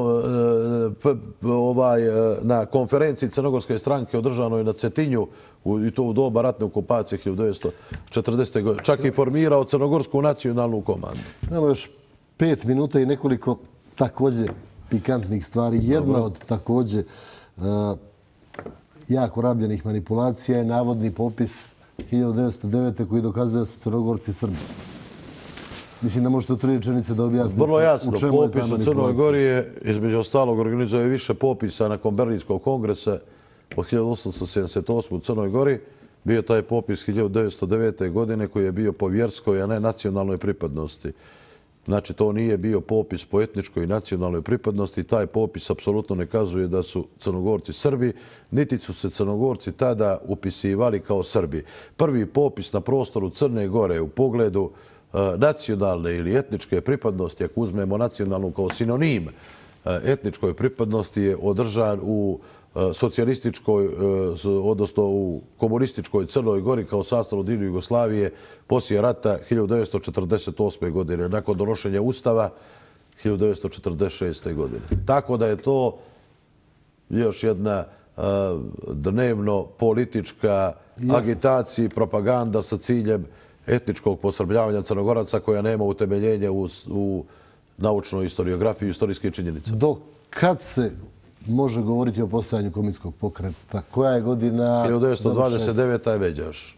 ovaj, na konferenciji Crnogorske stranke održanoj na Cetinju i to u doba ratne okupacije hiljadu devetsto četrdesete. godine. Čak i formirao Crnogorsku nacionalnu komandu. Imamo još pet minuta i nekoliko također pikantnih stvari. Jedna od također uh, jako rabljenih manipulacija je navodni popis hiljadu devetsto devete. koji dokazuje da su Crnogorci Srbi. Mislim da možete u tri rečenice da objasnite. Vrlo jasno, popis u Crnoj Gori je između ostalog organizuje više popisa nakon Berlinskog kongresa od hiljadu osamsto sedamdeset osme. u Crnoj Gori. Bio taj popis hiljadu devetsto devete. godine koji je bio po vjerskoj, a ne nacionalnoj pripadnosti. Znači, to nije bio popis po etničkoj i nacionalnoj pripadnosti. Taj popis apsolutno ne kazuje da su Crnogorci Srbi, niti su se Crnogorci tada upisivali kao Srbi. Prvi popis na prostoru Crne Gore u pogledu nacionalne ili etničke pripadnosti, ako uzmemo nacionalnu kao sinonim etničkoj pripadnosti, je održan u socijalističkoj, odnosno u komunističkoj Crnoj Gori kao sastavno dio Jugoslavije poslije rata hiljadu devetsto četrdeset osme. godine, nakon donošenja Ustava hiljadu devetsto četrdeset šeste. godine. Tako da je to još jedna dnevno politička agitacija i propaganda sa ciljem etničkog posrbljavanja Crnogoraca koja nema utemeljenje u, u naučnoj historiografiji i istorijske činjenice. Do kad se može govoriti o postojanju komitskog pokreta? Koja je godina? hiljadu devetsto dvadeset deveta. je Veđaš.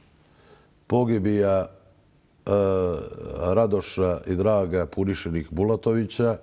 Pogibija e, Radoša i Draga Punišenih Bulatovića.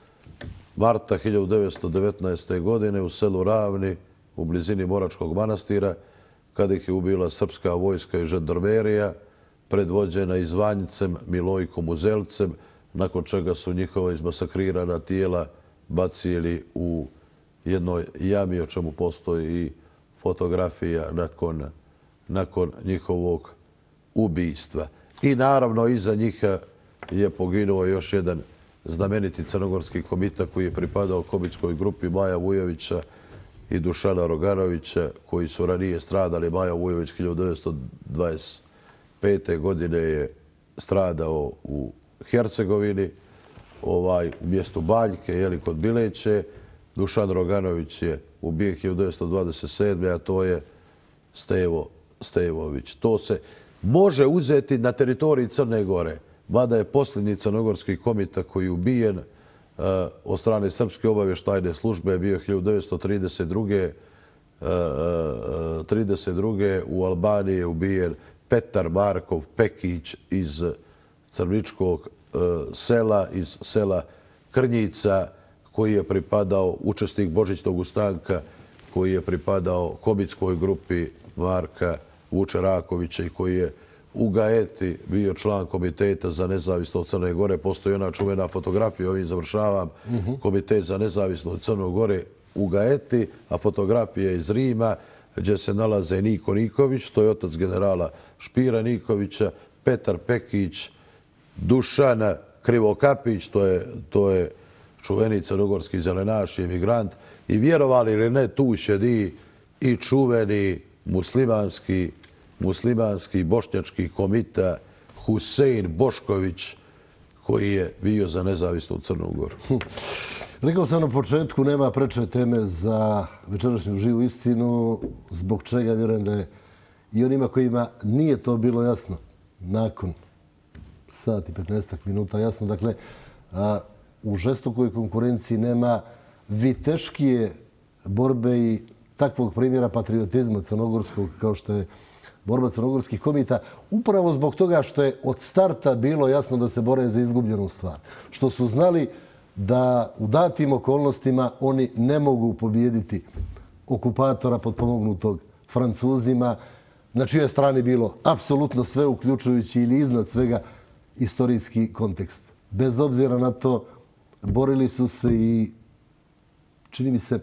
Marta hiljadu devetsto devetnaeste. godine u selu Ravni u blizini Moračkog manastira, kada ih je ubila srpska vojska i žandarmerija, predvođena Izvanjicem Milojkom Uzelcem, nakon čega su njihova izmasakrirana tijela bacili u jednoj jami, o čemu postoji i fotografija nakon, nakon njihovog ubijstva. I naravno iza njih je poginuo još jedan znameniti crnogorski komita koji je pripadao komitskoj grupi Maja Vujovića i Dušana Roganovića, koji su ranije stradali. Maja Vujović hiljadu devetsto dvadeset pete. godine je stradao u Hercegovini, ovaj, u mjestu Baljke, jeli, kod Bileće. Dušan Roganović je ubijen hiljadu devetsto dvadeset sedme. a to je Stevo Stevović. To se može uzeti na teritoriji Crne Gore, mada je posljednji crnogorski komita koji je ubijen uh, od strane Srpske obavještajne službe bio hiljadu devetsto trideset druge. Uh, uh, trideset druge. u Albaniji je ubijen Petar Markov Pekić iz crničkog uh, sela, iz sela Krnjica, koji je pripadao, učesnik Božićnog ustanka, koji je pripadao komitskoj grupi Marka Vuče Rakovića i koji je u Gaeti bio član Komiteta za nezavisnost Crne Gore. Postoji ona čuvena fotografija, ovim završavam, Komitet za nezavisnost Crne Gore u Gaeti, a fotografija iz Rima, gdje se nalaze Niko Niković, to je otac generala Špira Nikovića, Petar Pekić, Dušan Krivokapić, to je, to je čuveni crnogorski zelenaš i emigrant. I vjerovali ili ne, tu sjedi i čuveni muslimanski, muslimanski bošnjački komita Husein Bošković, koji je bio za nezavisnu Crnu Goru. Rekao sam na početku, nema preče teme za večerašnju živu istinu, zbog čega vjerujem da je i onima kojima nije to bilo jasno nakon sat i petnaestak minuta jasno. Dakle, a, u žestokoj konkurenciji nema viteškije borbe i takvog primjera patriotizma crnogorskog kao što je borba crnogorskih komita, upravo zbog toga što je od starta bilo jasno da se bore za izgubljenu stvar. Što su znali da u datim okolnostima oni ne mogu pobijediti okupatora potpomognutog Francuzima, na čijoj strani bilo apsolutno sve, uključujući ili iznad svega istorijski kontekst. Bez obzira na to, borili su se i čini mi se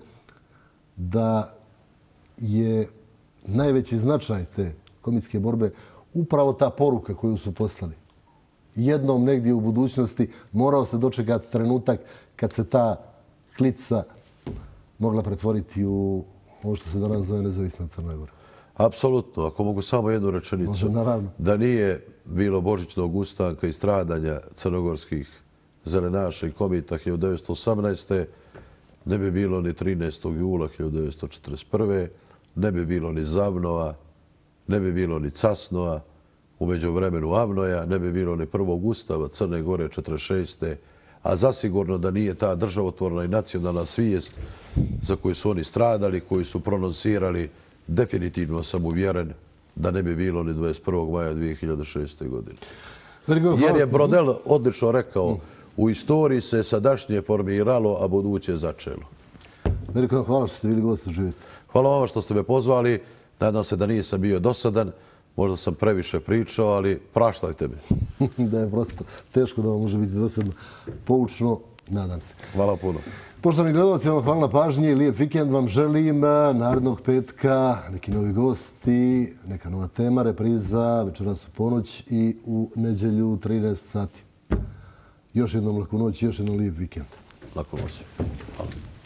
da je najveći značaj te komitske borbe upravo ta poruka koju su poslali. Jednom negdje u budućnosti morao se dočekati trenutak kad se ta klica mogla pretvoriti u ovo što se danas zove nezavisna Crna Gora. Apsolutno. Ako mogu samo jednu rečenicu. Može, naravno. Da nije bilo Božićnog ustanka i stradanja crnogorskih zelenaša i komita hiljadu devetsto osamnaeste. ne bi bilo ni trinaestog jula hiljadu devetsto četrdeset prve. ne bi bilo ni Zavnova, ne bi bilo ni Casnova, u međuvremenu Avnoja, ne bi bilo ni prvog ustava Crne Gore četrdeset šeste. A zasigurno da nije ta državotvorna i nacionalna svijest za koju su oni stradali, koji su prononsirali, definitivno sam uvjeren da ne bi bilo ni dvadeset prvog maja dvije hiljade šeste. godine. Jer je Brodel odlično rekao, u istoriji se sadašnje formiralo, a buduće začelo. Veliko hvala što ste bili gosti u Živoj istini. Hvala vama što ste me pozvali. Nadam se da nisam bio dosadan. Možda sam previše pričao, ali praštajte me. Da je prosto teško da vam može biti dosadno. Poučno, nadam se. Hvala puno. Poštovani gledalci, vam hvala na pažnji. Lijep vikend vam želim. Narednog petka neki novi gosti, neka nova tema, repriza večeras u ponoć i u nedjelju u trinaest sati. Još jednom laku noć, još jednom lijep vikend. Laku noć. Hvala.